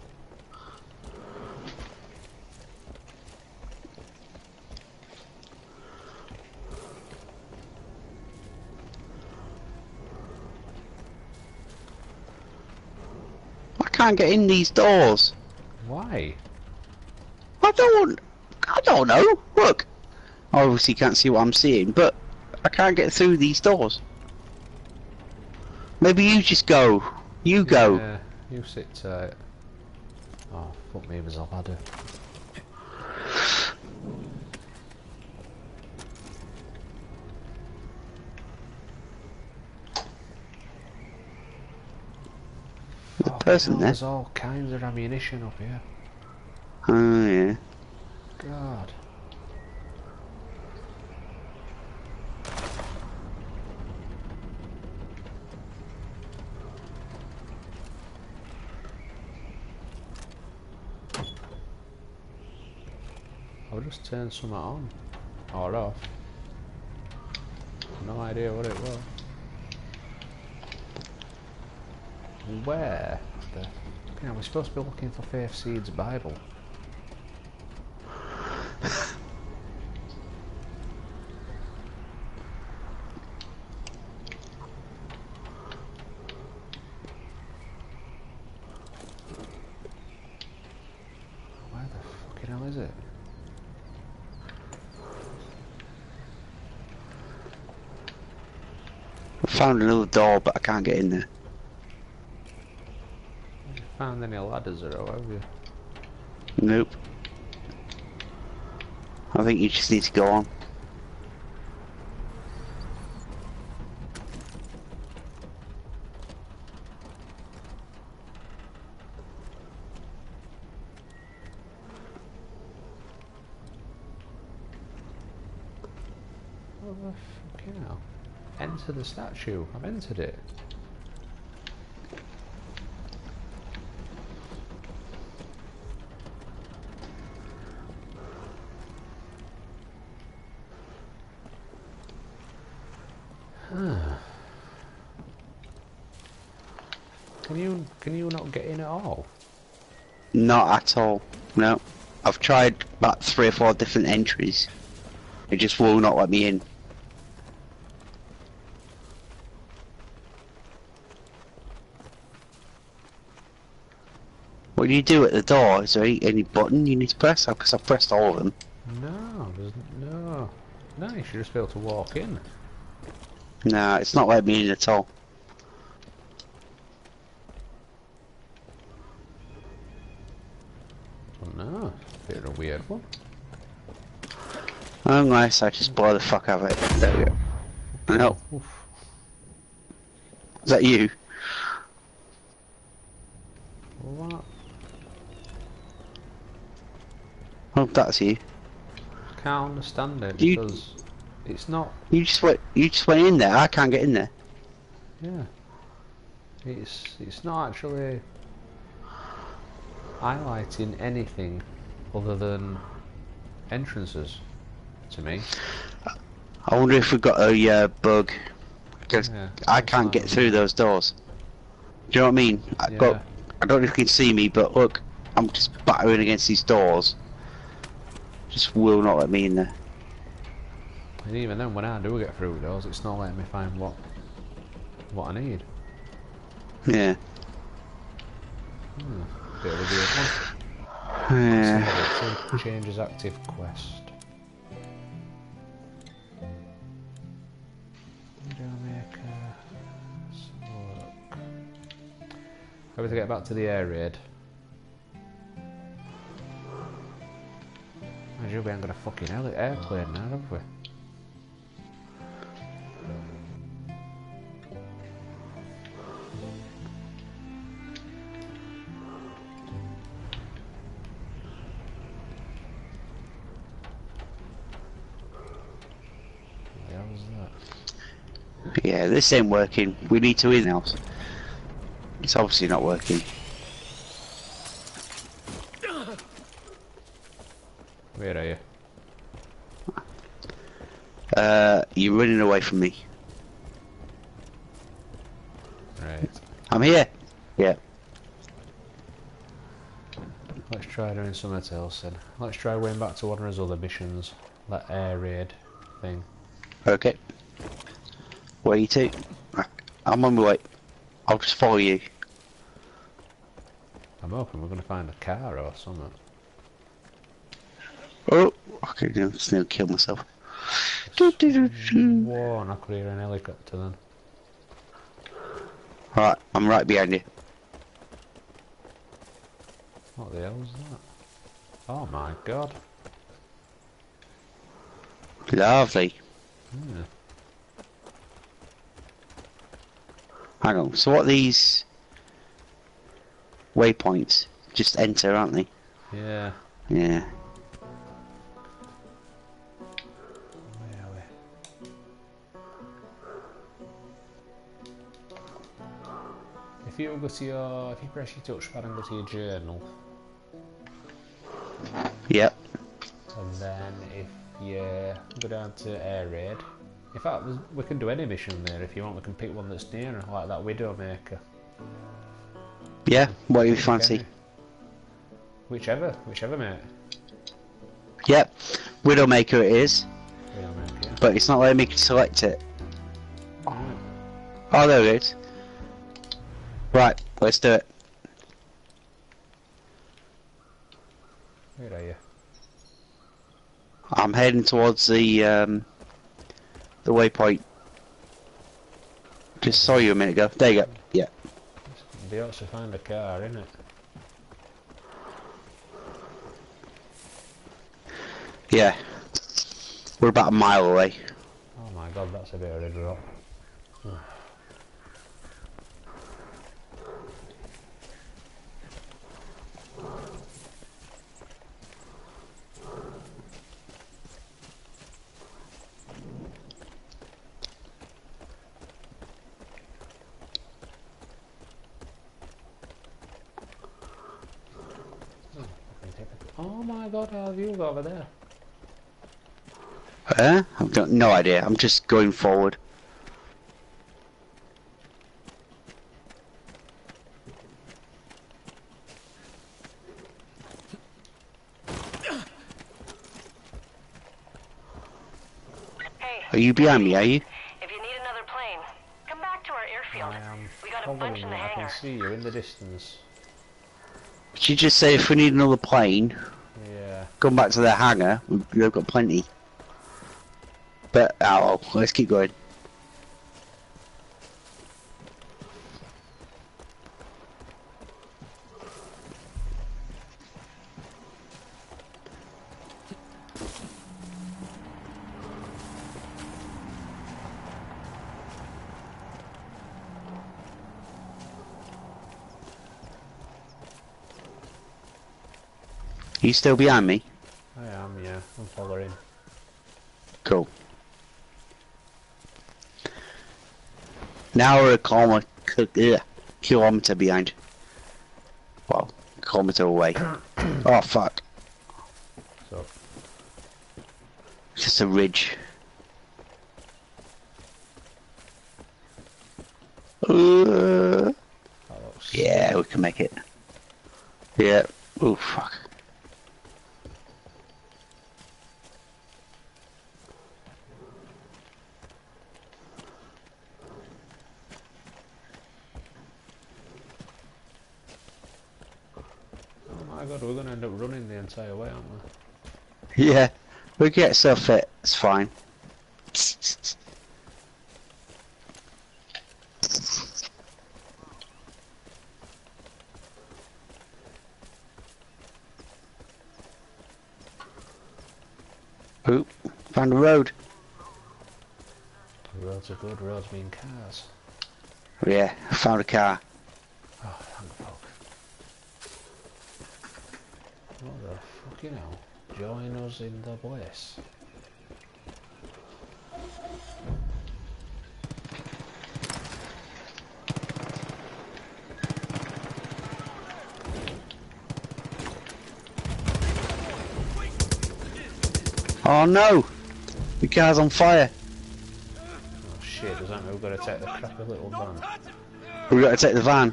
I can't get in these doors. Why? I don't know. Look. I obviously can't see what I'm seeing, but I can't get through these doors. Maybe you just go. You go. Yeah, you sit tight. Oh, fuck me, there's a ladder. There's a person there. There's all kinds of ammunition up here. Oh yeah. God. just turned something on. Or off. No idea what it was. Where the... You know, we're supposed to be looking for Faith Seed's Bible. Where the fucking hell is it? I found another door, but I can't get in there. Found any ladders or what have you? Nope. I think you just need to go on. What the fucking hell? Enter the statue. I've entered it. Can you not get in at all? Not at all. No. I've tried about 3 or 4 different entries. It just will not let me in. What do you do at the door? Is there any button you need to press? Because I've pressed all of them. No, there's no. No, you should just be able to walk in. Nah, it's not letting me in at all. Oh no, bit of a weird one. Unless I just blow the fuck out of it. There we go. No. Oof. Is that you? What? Oh, that's you. Can't understand it You- because it's not. You just went in there. I can't get in there. Yeah. It's not actually highlighting anything other than entrances to me. I wonder if we've got a bug. Because Yeah, I that's can't fine. get through those doors. Do you know what I mean? I Yeah. don't know if you can see me, but look, I'm just battering against these doors. Just will not let me in there. And even then, when I do get through those, it's not letting me find what I need. Yeah. Bit of a weird one. Yeah. Changes active quest. Videomaker. Let's look. Have to get back to the air raid. Imagine we ain't got a fucking airplane now, have we? What the hell was that? Yeah, this ain't working. We need to in else. It's obviously not working. Where are you? You're running away from me. Right. I'm here. Yeah. Let's try doing something else then. Let's try going back to one of his other missions. That air raid thing. Okay. Where are you to? Right, I'm on my way. I'll just follow you. I'm hoping we're going to find a car or something. Oh, okay, no, just need to kill myself. Whoa, and I could hear an helicopter then. Right, I'm right behind you. What the hell was that? Oh my god. Lovely. Yeah. Hang on, so what are these waypoints? Just enter, aren't they? Yeah. Yeah. Where are we? If you press your touchpad and go to your journal, Yep. And then if you go down to air raid, in fact, we can do any mission there if you want. We can pick one that's near, like that Widowmaker. Yeah, what do you fancy? Whichever, mate. Yep, Widowmaker it is, Widowmaker, yeah. but it's not letting me select it. Right. Oh, there it is. Right, let's do it. Where are you? I'm heading towards the waypoint. Just saw you a minute ago. There you go. Yeah. Be able to find a car, innit? Yeah. We're about a mile away. Oh my god, that's a bit of a drop. Oh my god, how have you got over there? I've got no idea. I'm just going forward. Hey, Are you behind me, are you? if you need another plane, come back to our airfield. I am We got a bunch following in you, the I can hangar. see you in the distance. Did you just say if we need another plane, Yeah. come back to the hangar? We've got plenty. But, oh, well, let's keep going. You still behind me? I am, yeah. I'm following. Cool. Now we're a kilometre behind. Well, kilometre away. Oh fuck. So, Just a ridge. that looks Yeah, we can make it. Yeah. Oh fuck. Oh my god, we're gonna end up running the entire way, aren't we? Yeah. We get so fit. It's fine. Oop, found a road. The roads are good, roads mean cars. Yeah, I found a car. Oh, thank fuck. What the fucking hell? Join us in the bliss. Oh no! The car's on fire. Oh shit, does that mean we've got to take the crappy little van? We've got to take the van.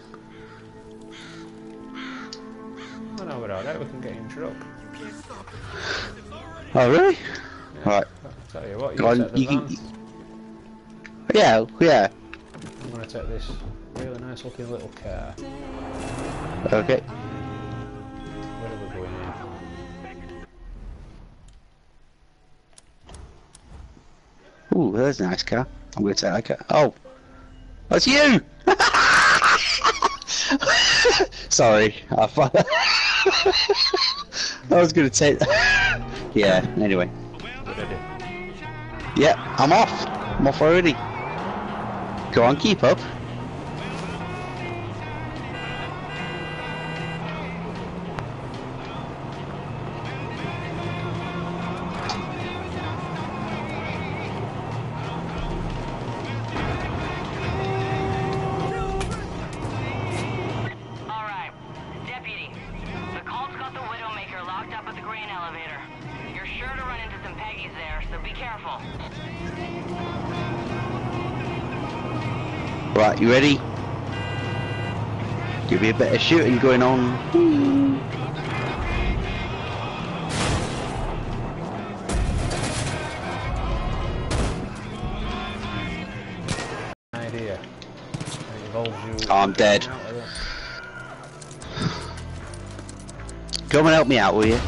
Oh no, we're alright, we can get in truck. Oh really? Yeah. Right. I'll tell you what, you Go on, take the you van. can... Yeah, yeah. I'm gonna take this really nice looking little car. Okay. Where are we going here? Ooh, there's a nice car. I'm going to take that car. Oh! That's you! Sorry. I thought... I was going to take that. Yeah, anyway. We're ready. Yeah, I'm off. I'm off already. Go on, keep up. Alright, Deputy. The cult's got the Widowmaker locked up at the grain elevator. You're careful. Right, you ready? Give me a bit of shooting going on. Idea. It involves you. Oh, I'm dead. Out of it. Come and help me out, will you?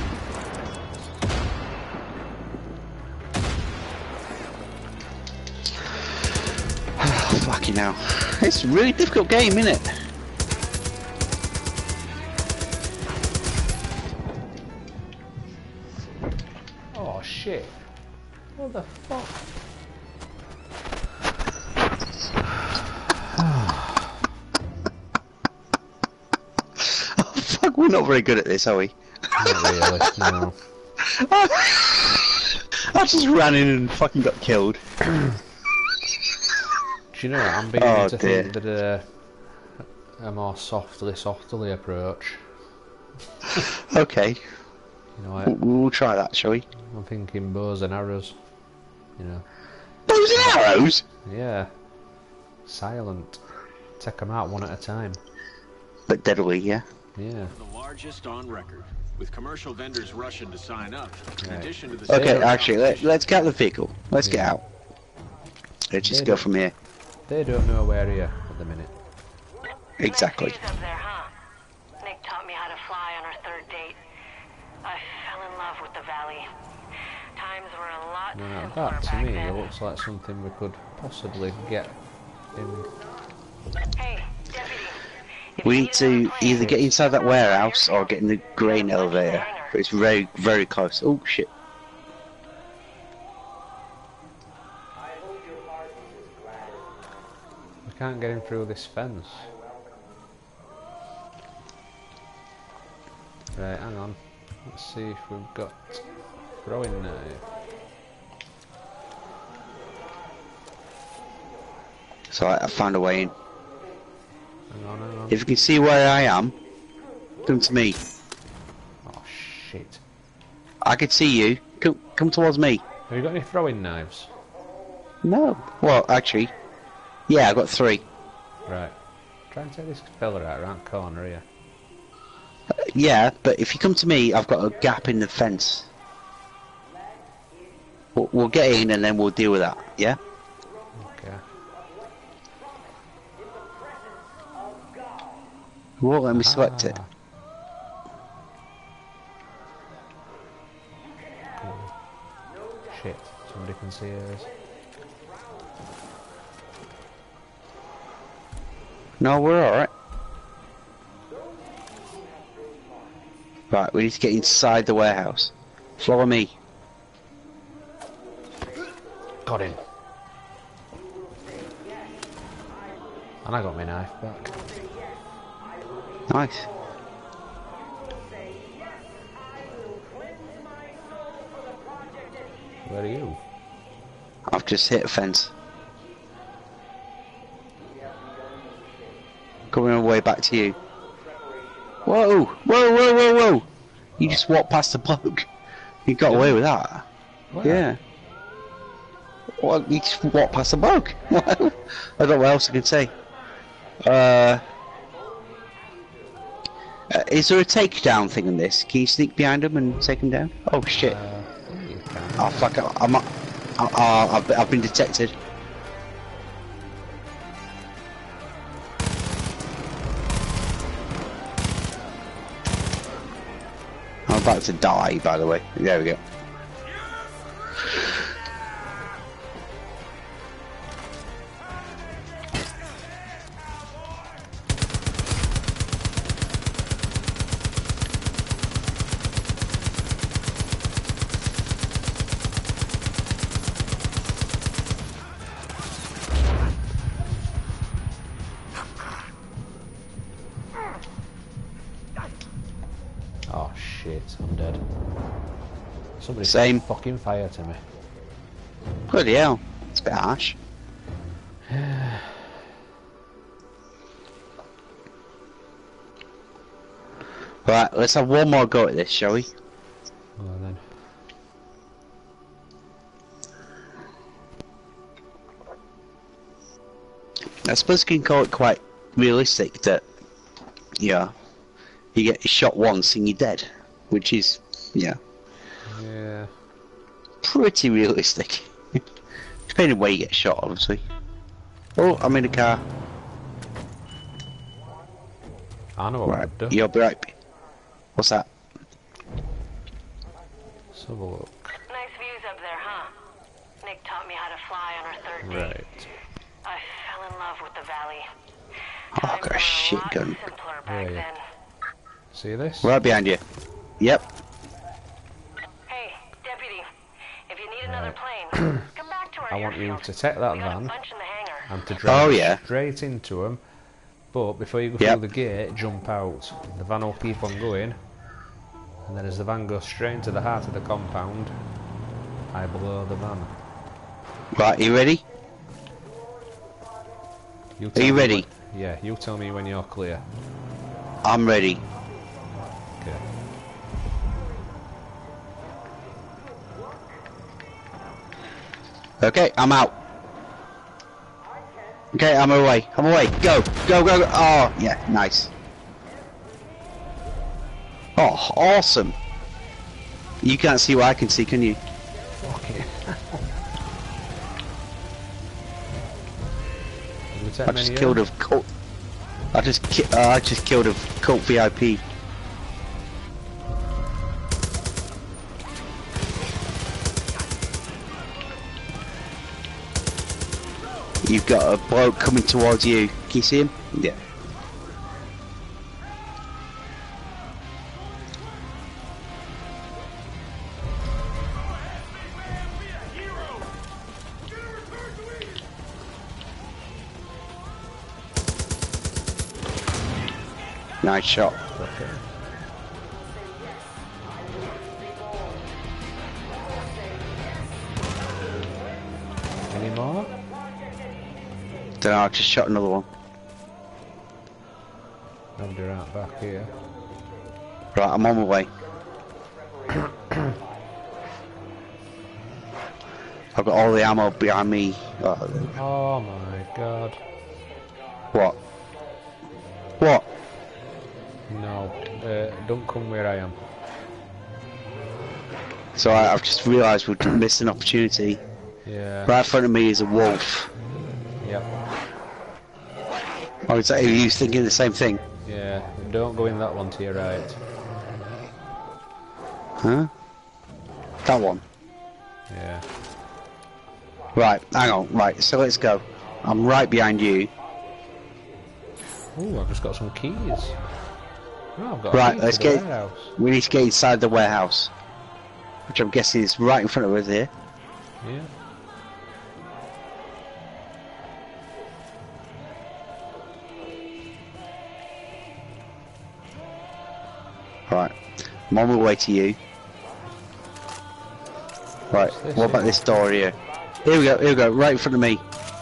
Fucking hell. It's a really difficult game, isn't it? Oh shit. What the fuck? Oh, fuck, we're not very good at this, are we? Not really, no. I just ran in and fucking got killed. Do you know what? I'm beginning to dear. think that a more softly approach. Okay, You know, we'll try that, shall we? I'm thinking bows and arrows. You know. Bows and arrows? Yeah. Silent. Take them out one at a time. But deadly, yeah. Yeah. The largest on record, with commercial vendors rushing to sign up. In Right. addition to the Okay, actually, let's get the vehicle. Let's get Yeah. out. Let's just They go don't- from here. They don't know where you're at the minute. Exactly. Nice views up there, huh? Nick taught me how to fly on our third date. I fell in love with the valley. Times were a lot No, simpler that to back me then. looks like something we could possibly get in. Hey, deputy. if We you need to a plane, either get inside that warehouse or get in the grain Yeah, let's elevator. hang her. But it's very, very close. Oh, shit. We can't get in through this fence. Right, hang on. Let's see if we've got throwing knife. So I found a way in. Hang on, hang on. If you can see where I am, come to me. Oh shit. I can see you. Come towards me. Have you got any throwing knives? No. Well, actually, yeah, I've got 3. Right. Try and take this fella out around the corner here. Yeah, but if you come to me, I've got a gap in the fence. We'll get in and then we'll deal with that, yeah? Okay. Well, let me select it. Ah. Shit, somebody can see us. No, we're alright. Right, we need to get inside the warehouse. Follow me. Got him. And I got my knife back. Nice. Where are you? I've just hit a fence. Coming all the way back to you. Whoa! Whoa, whoa, whoa, whoa! You just walked past the bloke. You got away with that. Where? Yeah. Well, you just walked past the bloke. I don't know what else I can say. Is there a takedown thing in this? Can you sneak behind him and take him down? Oh shit! You can. Oh fuck! I've been detected. I'm about to die, by the way. There we go. Oh shit, I'm dead. Somebody Same. set fucking fire to me. Bloody hell. It's a bit harsh. Right, let's have one more go at this, shall we? Well then. I suppose you can call it quite realistic that, yeah, you get shot once and you're dead, which is, yeah, pretty realistic. Depending where you get shot, obviously. Oh, I'm in a car. I know what Right, I'd do. you'll be right. What's that? Let's have a look. Nice views up there, huh? Nick taught me how to fly on our third date. Right. I fell in love with the valley. Oh, I've got a shit gun. Simpler back then. See this? Right behind you. Yep. Hey, deputy, if you need another plane, come back to our I want you airfield. to take that We got a van bunch in the hangar. and to drive yeah. straight into them, but before you go Yep. through the gate, jump out. The van will keep on going, and then as the van goes straight into the heart of the compound, I blow the van. Right, you ready? You Are tell you me ready? when- yeah, you tell me when you're clear. I'm ready. Okay. Okay, I'm out. Okay, I'm away. I'm away. Go, go, go, go. Oh, yeah, nice. Oh, awesome. You can't see what I can see, can you? Okay. Did we take I many just killed out? a cult. I just killed a cult VIP. You've got a bloke coming towards you. Can you see him? Yeah. Nice shot. Okay. Any more? Don't know, I just shot another one. I'll be right back here. Right, I'm on my way. I've got all the ammo behind me. Oh, Oh my god. what? What? No, don't come where I am. So I've just realised we've missed an opportunity. Yeah. Right in front of me is a wolf. Yep. Oh, is that you thinking the same thing? Yeah. Don't go in that one to your right. Huh? That one. Yeah. Right, hang on. Right, so let's go. I'm right behind you. Ooh, I've just got some keys. Oh, I've got a Right, key let's to the get. warehouse. We need to get inside the warehouse, which I'm guessing is right in front of us here. Yeah. Right, I'm on my way to you. Right, What's this what about here? this door here? Here we go, right in front of me.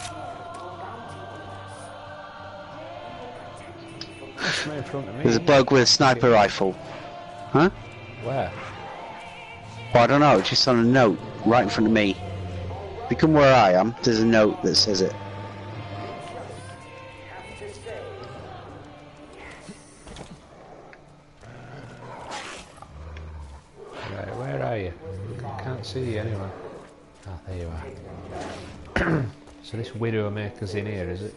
What's right in front of me? There's a bloke with a sniper rifle. Huh? Where? Well, I don't know, it's just on a note right in front of me. If you come where I am, there's a note that says it. Right, where are you? I can't see you anywhere. Ah, there you are. So this Widowmaker's in here, is it?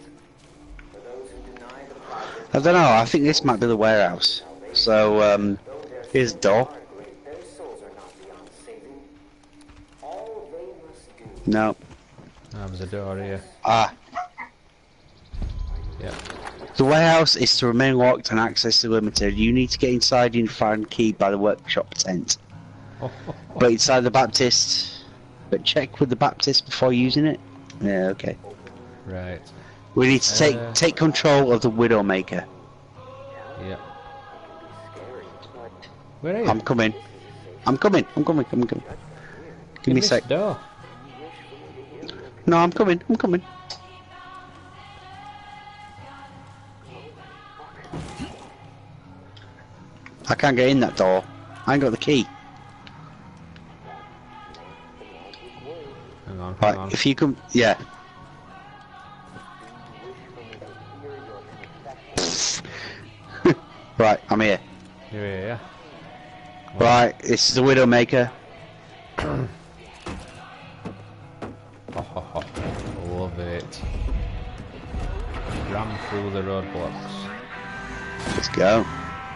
I don't know, I think this might be the warehouse. So, here's the door. No. Ah, there's a door here. Ah. Yep. The warehouse is to remain locked and access is limited. You need to get inside and find key by the workshop tent. But inside the Baptist, but check with the Baptist before using it. Yeah, okay. Right. We need to take control of the Widowmaker. Yep. Where are you? I'm coming. I'm coming. Give me a this sec. door. No, I'm coming. I can't get in that door. I ain't got the key. Hang on, hang Right, on. if you come, yeah. Right, I'm here. You're here, yeah? Right, this is the Widowmaker. Love it. Ram through the roadblocks. Let's go.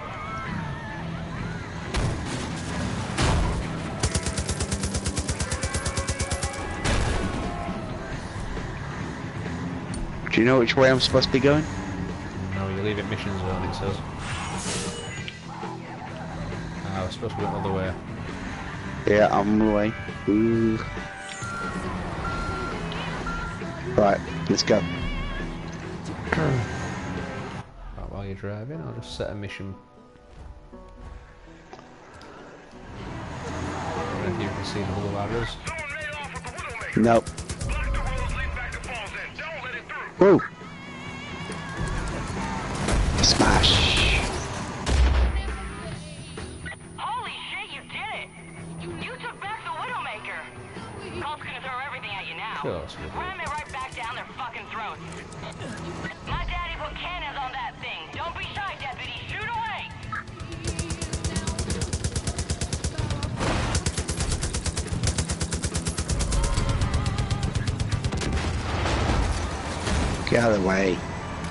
Do you know which way I'm supposed to be going? No, you leave it mission zone, it says. Ah, we're supposed to go the other way. Yeah, I'm on the way. Ooh. Right, let's go. Right, while you're driving, I'll just set a mission. I don't know if you can see the blue arrows. Nope. Whoa! Smash! Holy shit, you did it! You took back the Widowmaker! Colt's gonna throw everything at you now. Of course we do. Ram it right back down their fucking throats. My daddy put cannons on that thing. Don't be shy, deputy. Shoot away! Get out of the way.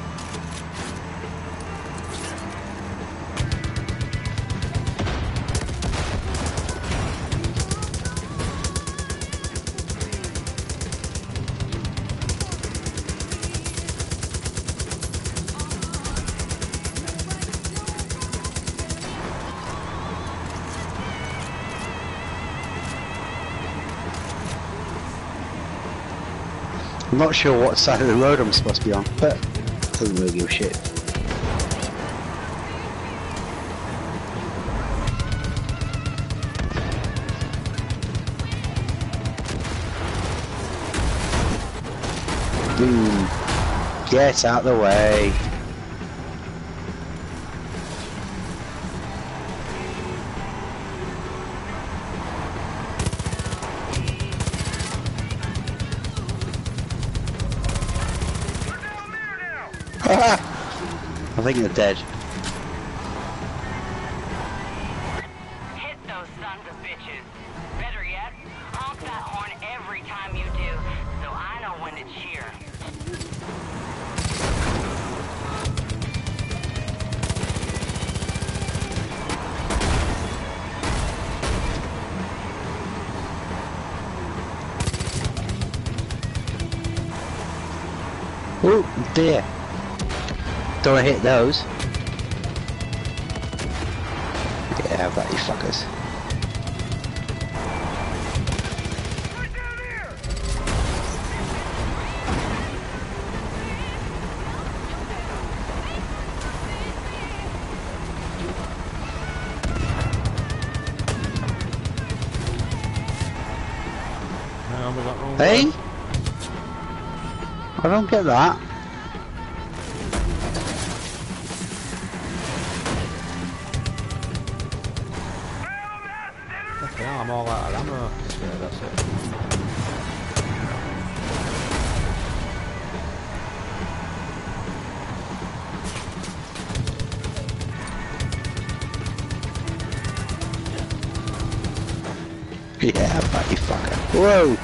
I'm not sure what side of the road I'm supposed to be on, but doesn't really give a shit. Boom. Get out the way. I think they're dead. Hit those sons of bitches. Better yet, honk that horn every time you do, so I know when to cheer. Oh dear. Don't want to hit those. Yeah, have that, you fuckers. No, we got wrong Hey? way. I don't get that. Okay, I'm all out of ammo. Yeah, that's it. Yeah, but you fucker. Whoa!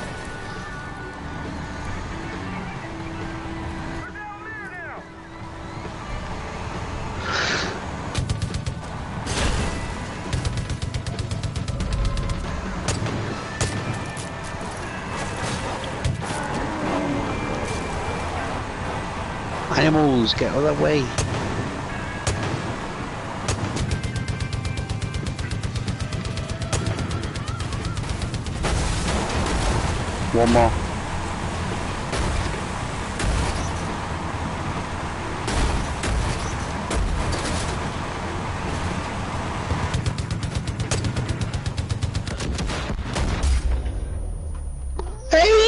Animals, get out of the way. One more. Hey!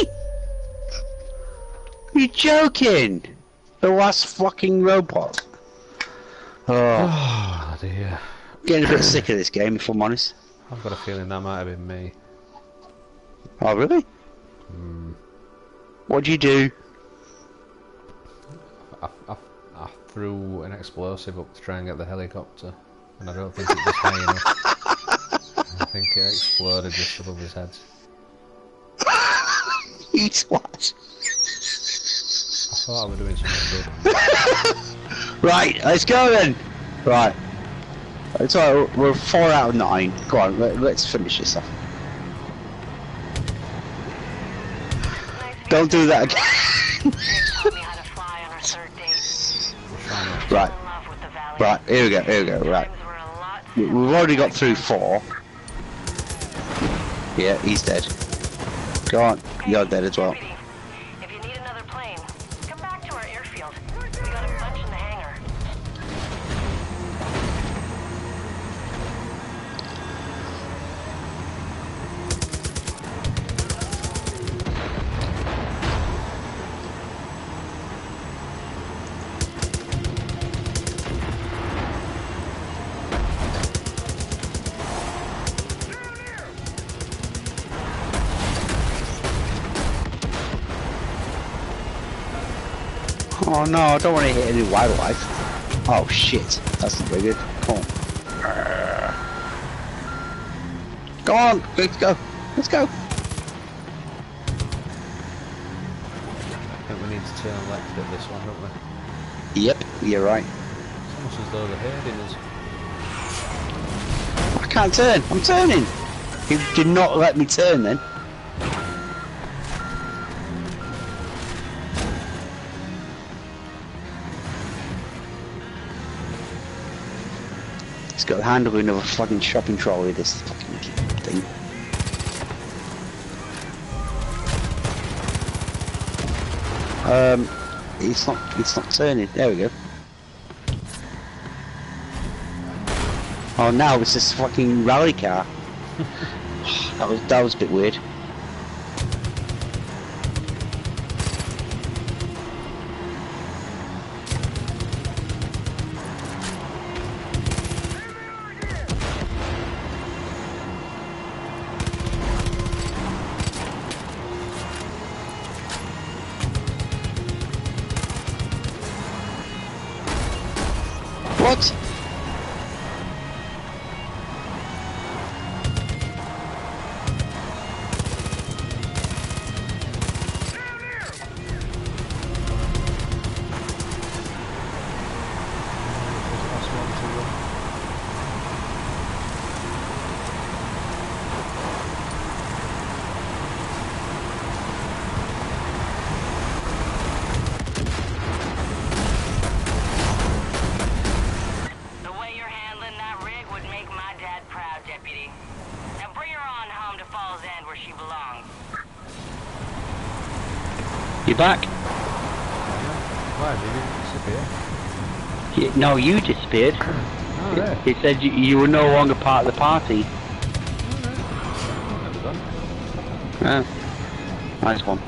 You joking? The last fucking robot. Oh, Oh dear. getting a bit sick of this game, if I'm honest. I've got a feeling that might have been me. Oh, really? What'd you do? I threw an explosive up to try and get the helicopter, and I don't think it was high enough. I think it exploded just above his head. You twat. I thought I was doing something good. Right, let's go then. Right. It's alright, we're 4 out of 9. Go on, let's finish this off. Don't do that again. Right. Right, here we go, right. We've already got through 4. Yeah, he's dead. Go on, you're dead as well. If you need another plane, come back to our airfield. We got a bunch in the hangar. Oh no, I don't want to hit any wildlife. Oh shit, that's not very good. Come on. Go on, let's go. Let's go. I think we need to turn left at this one, don't we? Yep, you're right. It's almost as though they're herding us. I can't turn, I'm turning. You did not let me turn then. It's got the handling of a fucking shopping trolley, this fucking thing. It's not turning. There we go. Oh, now it's this fucking rally car. that was a bit weird. What? You back? Why did you disappear? No, you disappeared. Oh, there. He said you were no longer part of the party. Never done. Oh, nice one.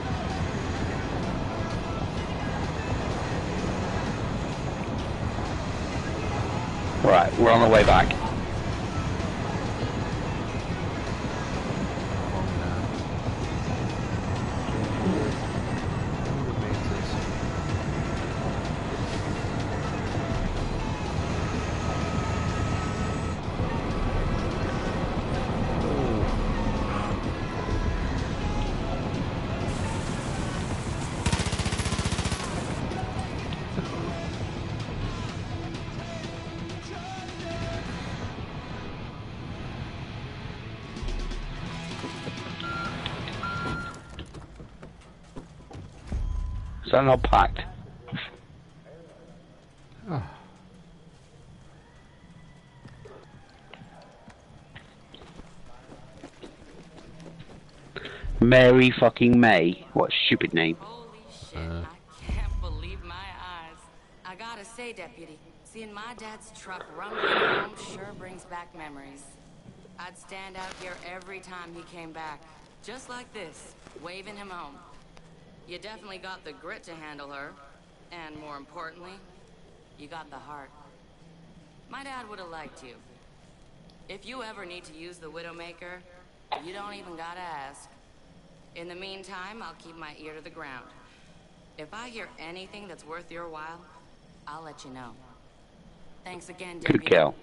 Right, we're on the way back. Is that not packed? Oh. Mary fucking May. What a stupid name. Holy shit, I can't believe my eyes. I gotta say, Deputy, seeing my dad's truck rumbling home sure brings back memories. I'd stand out here every time he came back, just like this, waving him home. You definitely got the grit to handle her, and more importantly, you got the heart. My dad would have liked you. If you ever need to use the Widowmaker, you don't even gotta ask. In the meantime, I'll keep my ear to the ground. If I hear anything that's worth your while, I'll let you know. Thanks again, Good Deputy. girl.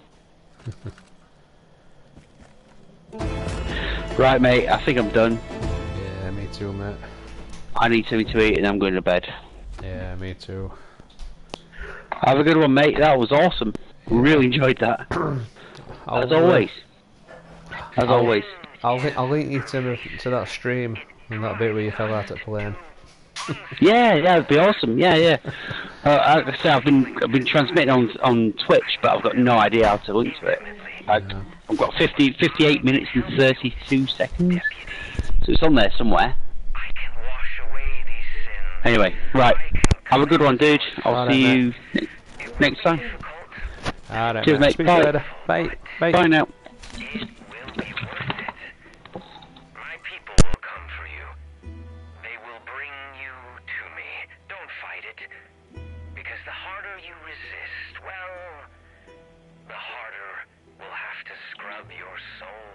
Right, mate, I think I'm done. Yeah, me too, mate. I need something to eat and I'm going to bed. Yeah, me too. Have a good one, mate. That was awesome. Really enjoyed that. As always. As always. I'll link you to that stream and that bit where you fell out at plane. Yeah, it'd be awesome. Yeah. Like I say, I've been transmitting on Twitch, but I've got no idea how to link to it. I've got 58 minutes and 32 seconds, so it's on there somewhere. Anyway, right. Have a good one, dude. I'll see you next time. Alright, Cheers, mate. Speak Bye. later. Bye. Bye. Bye now. My people will come for you. They will bring you to me. Don't fight it. Because the harder you resist, well, the harder we'll have to scrub your soul